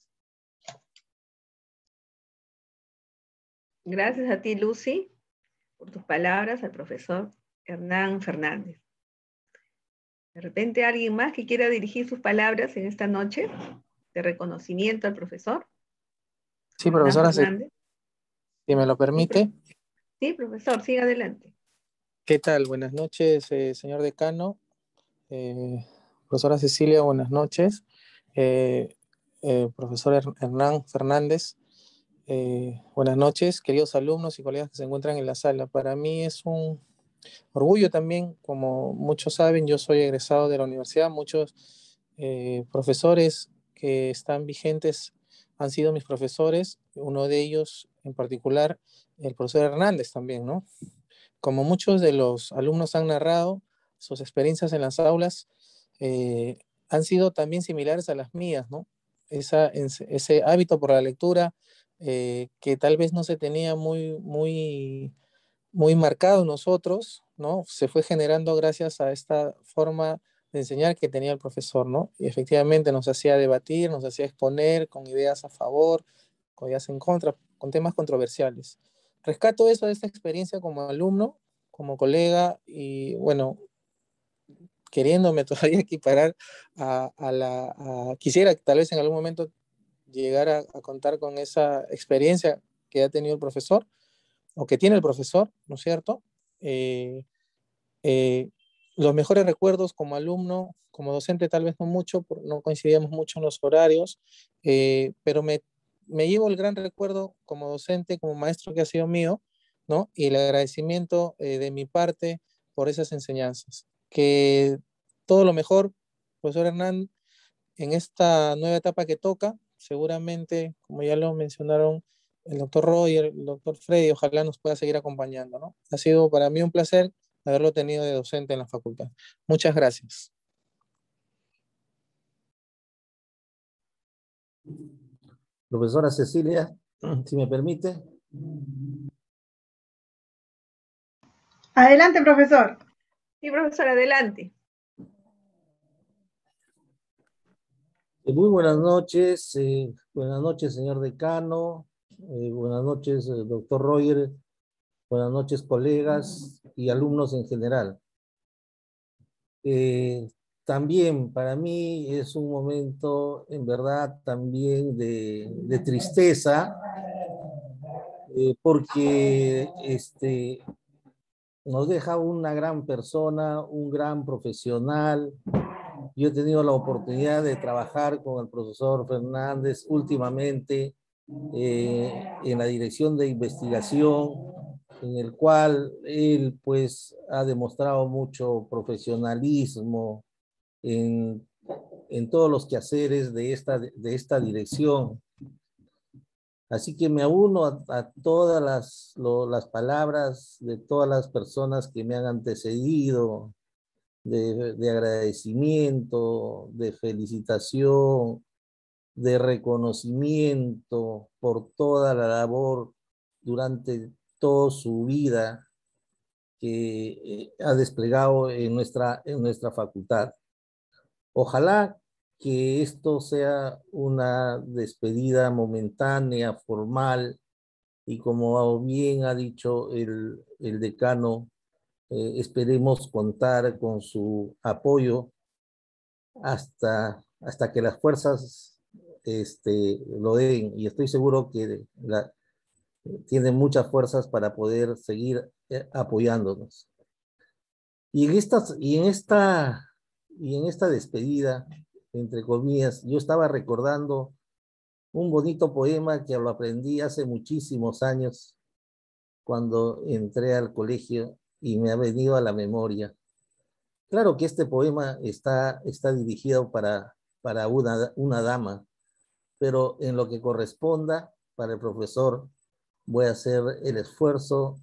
Gracias a ti, Lucy, por tus palabras al profesor Hernán Fernández. De repente, ¿alguien más que quiera dirigir sus palabras en esta noche de reconocimiento al profesor? Sí, profesora, si, si me lo Sí, permite. sí, profesor, siga adelante. ¿Qué tal? Buenas noches, eh, señor decano. Eh, profesora Cecilia, buenas noches. Eh, eh, profesor Hernán Fernández, eh, buenas noches. Queridos alumnos y colegas que se encuentran en la sala. Para mí es un orgullo también, como muchos saben, yo soy egresado de la universidad. Muchos eh, profesores que están vigentes han sido mis profesores. Uno de ellos en particular, el profesor Hernández también, ¿no? Como muchos de los alumnos han narrado, sus experiencias en las aulas eh, han sido también similares a las mías, ¿no? Esa, ese hábito por la lectura eh, que tal vez no se tenía muy, muy, muy marcado en nosotros, ¿no? Se fue generando gracias a esta forma de enseñar que tenía el profesor, ¿no? Y efectivamente nos hacía debatir, nos hacía exponer con ideas a favor, con ideas en contra, con temas controversiales. Rescato eso de esta experiencia como alumno, como colega y, bueno, queriéndome todavía equiparar a, a la... A, quisiera tal vez en algún momento llegar a, a contar con esa experiencia que ha tenido el profesor, o que tiene el profesor, ¿no es cierto? Eh, eh, los mejores recuerdos como alumno, como docente tal vez no mucho, no coincidíamos mucho en los horarios, eh, pero me, me llevo el gran recuerdo como docente, como maestro que ha sido mío, ¿no? Y el agradecimiento eh, de mi parte por esas enseñanzas. Que todo lo mejor, profesor Hernán, en esta nueva etapa que toca, seguramente, como ya lo mencionaron el doctor Roger, el doctor Freddy, ojalá nos pueda seguir acompañando, ¿no? Ha sido para mí un placer haberlo tenido de docente en la facultad. Muchas gracias. Profesora Cecilia, si me permite. Adelante, profesor. Sí, profesor, adelante. Muy buenas noches, eh, buenas noches, señor decano, eh, buenas noches, eh, doctor Roger, buenas noches, colegas y alumnos en general. Eh, también para mí es un momento, en verdad, también de, de tristeza, eh, porque este, nos deja una gran persona, un gran profesional. Yo he tenido la oportunidad de trabajar con el profesor Fernández últimamente eh, en la dirección de investigación, en el cual él pues ha demostrado mucho profesionalismo en, en todos los quehaceres de esta, de esta dirección. Así que me uno a, a todas las, lo, las palabras de todas las personas que me han antecedido, De, de agradecimiento, de felicitación, de reconocimiento por toda la labor durante toda su vida que ha desplegado en nuestra, en nuestra facultad. Ojalá que esto sea una despedida momentánea, formal, y como bien ha dicho el, el decano, Eh, esperemos contar con su apoyo hasta, hasta que las fuerzas este, lo den, y estoy seguro que la, tiene muchas fuerzas para poder seguir eh, apoyándonos. Y en, estas, y, en esta, y en esta despedida, entre comillas, yo estaba recordando un bonito poema que lo aprendí hace muchísimos años cuando entré al colegio y me ha venido a la memoria. Claro que este poema está, está dirigido para, para una, una dama, pero en lo que corresponda para el profesor voy a hacer el esfuerzo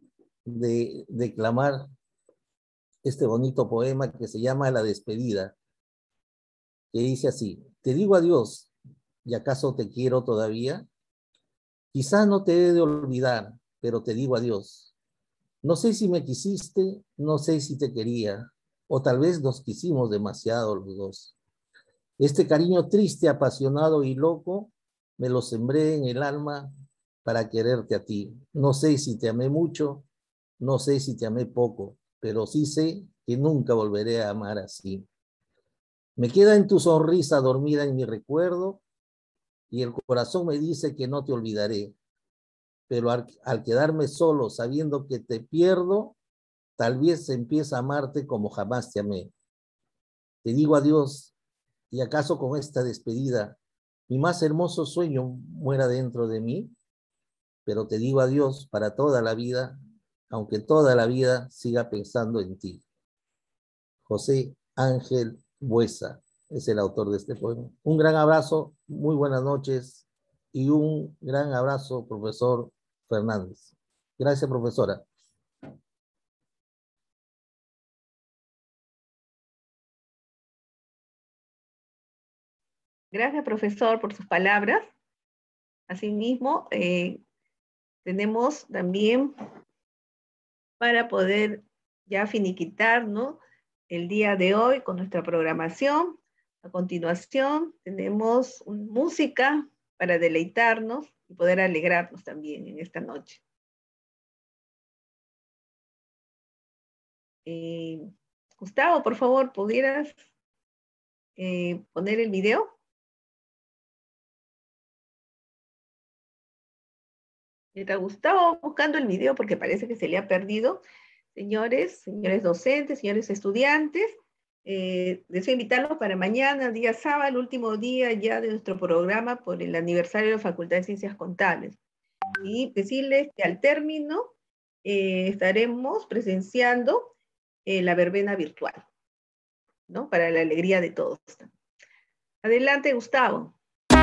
de declamar este bonito poema que se llama La despedida, que dice así: te digo adiós, ¿y acaso te quiero todavía? Quizás no te he de olvidar, pero te digo adiós. No sé si me quisiste, no sé si te quería, o tal vez nos quisimos demasiado los dos. Este cariño triste, apasionado y loco, me lo sembré en el alma para quererte a ti. No sé si te amé mucho, no sé si te amé poco, pero sí sé que nunca volveré a amar así. Me queda en tu sonrisa dormida en mi recuerdo, y el corazón me dice que no te olvidaré. Pero al, al quedarme solo sabiendo que te pierdo, tal vez empieza a amarte como jamás te amé. Te digo adiós, y acaso con esta despedida mi más hermoso sueño muera dentro de mí, pero te digo adiós para toda la vida, aunque toda la vida siga pensando en ti. José Ángel Buesa es el autor de este poema. Un gran abrazo, muy buenas noches, y un gran abrazo, profesor Fernández. Gracias, profesora. Gracias, profesor, por sus palabras. Asimismo, eh, tenemos también para poder ya finiquitar, ¿no?, el día de hoy con nuestra programación. A continuación, tenemos música para deleitarnos y poder alegrarnos también en esta noche. Eh, Gustavo, por favor, ¿pudieras eh, poner el video? Está Gustavo buscando el video porque parece que se le ha perdido. Señores, señores docentes, señores estudiantes, eh, deseo invitarlos para mañana, día sábado, el último día ya de nuestro programa por el aniversario de la Facultad de Ciencias Contables. Y decirles que al término eh, estaremos presenciando eh, la verbena virtual, ¿no? Para la alegría de todos. Adelante, Gustavo.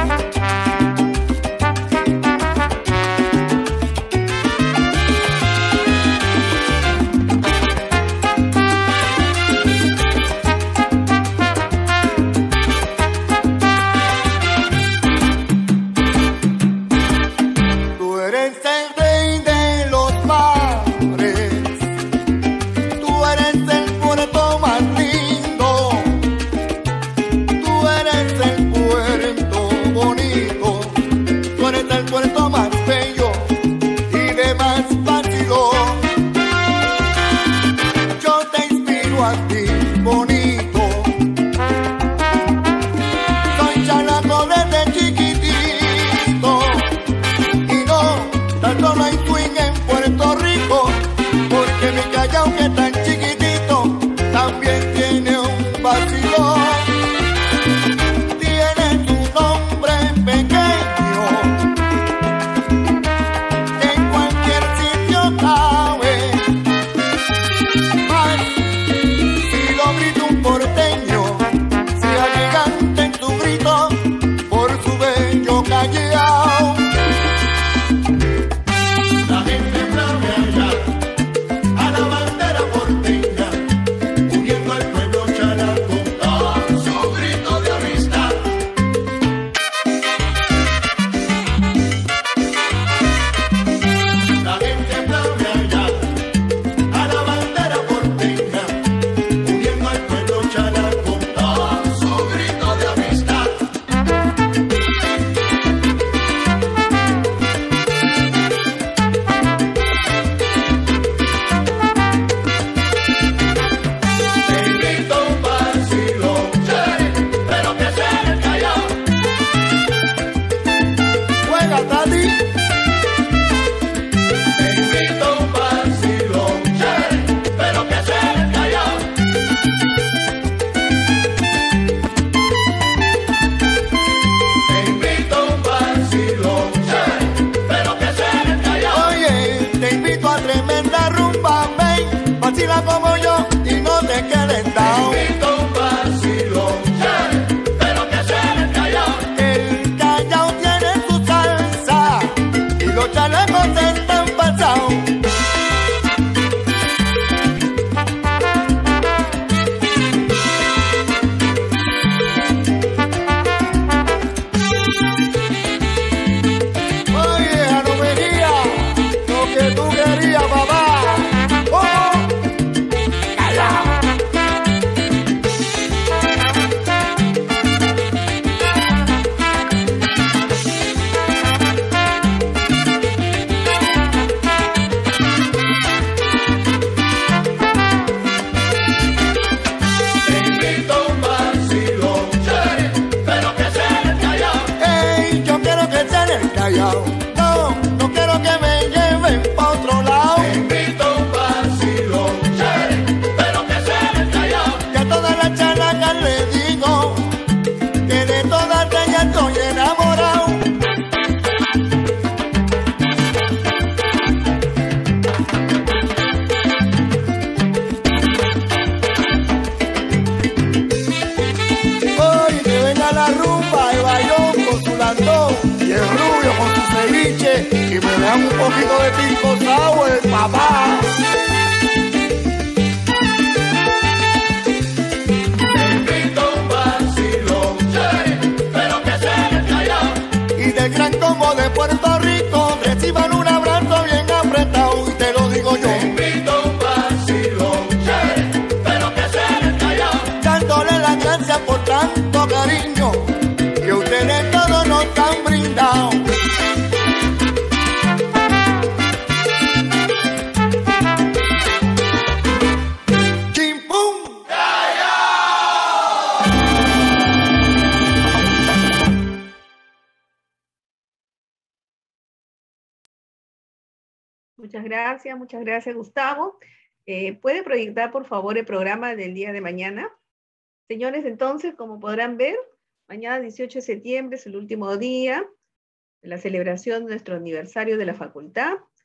Muchas gracias, muchas gracias, Gustavo. Eh, ¿Puede proyectar, por favor, el programa del día de mañana? Señores, entonces, como podrán ver, mañana dieciocho de septiembre es el último día de la celebración de nuestro aniversario de la facultad.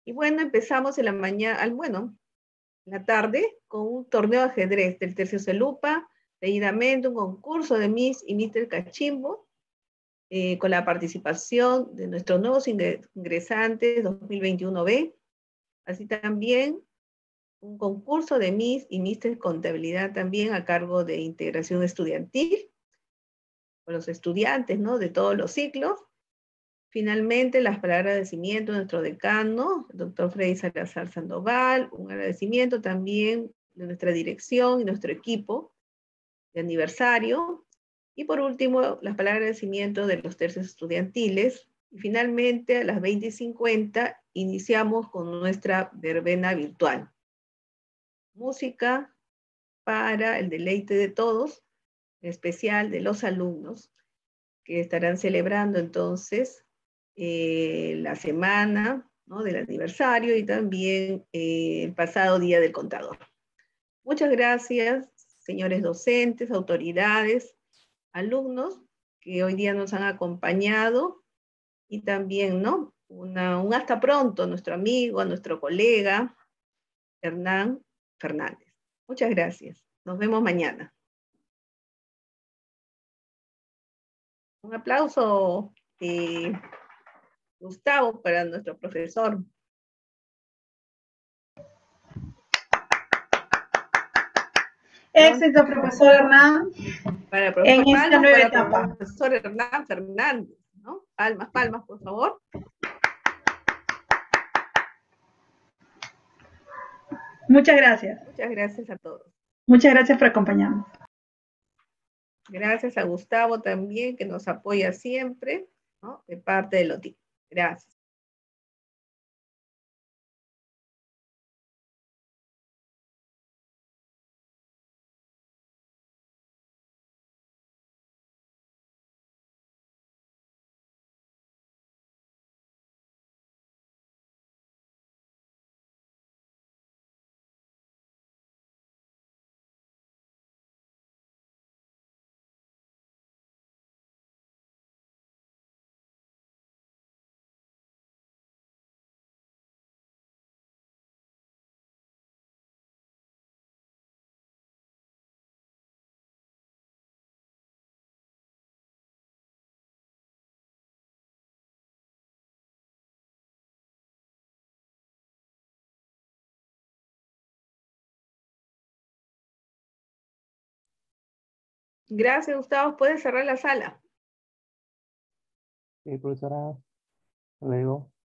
Y bueno, empezamos en la mañana, al, bueno, en la tarde, con un torneo de ajedrez del Tercio Celupa, seguidamente un concurso de Miss y míster Cachimbo, eh, con la participación de nuestros nuevos ingresantes dos mil veintiuno B, así también un concurso de Miss y míster Contabilidad también a cargo de integración estudiantil, con los estudiantes, ¿no?, de todos los ciclos. Finalmente, las palabras de agradecimiento de nuestro decano, el doctor Freddy Salazar Sandoval, un agradecimiento también de nuestra dirección y nuestro equipo de aniversario. Y por último, las palabras de agradecimiento de los tercios estudiantiles. Y finalmente, a las veinte y cincuenta, iniciamos con nuestra verbena virtual. Música para el deleite de todos, en especial de los alumnos, que estarán celebrando entonces eh, la semana, ¿no?, del aniversario y también eh, el pasado Día del Contador. Muchas gracias, señores docentes, autoridades, alumnos, que hoy día nos han acompañado, y también, ¿no?, Una, un hasta pronto a nuestro amigo, a nuestro colega, Hernán Fernández. Muchas gracias. Nos vemos mañana. Un aplauso, eh, Gustavo, para nuestro profesor. Éxito, profesor Hernán. Para el profesor, en esta nueva para etapa. el profesor Hernán Fernández, ¿no? Palmas, palmas, por favor. Muchas gracias. Muchas gracias a todos. Muchas gracias por acompañarnos. Gracias a Gustavo también, que nos apoya siempre, ¿no?, de parte del O T I. Gracias. Gracias, Gustavo. Puedes cerrar la sala. Sí, profesora. Hasta luego.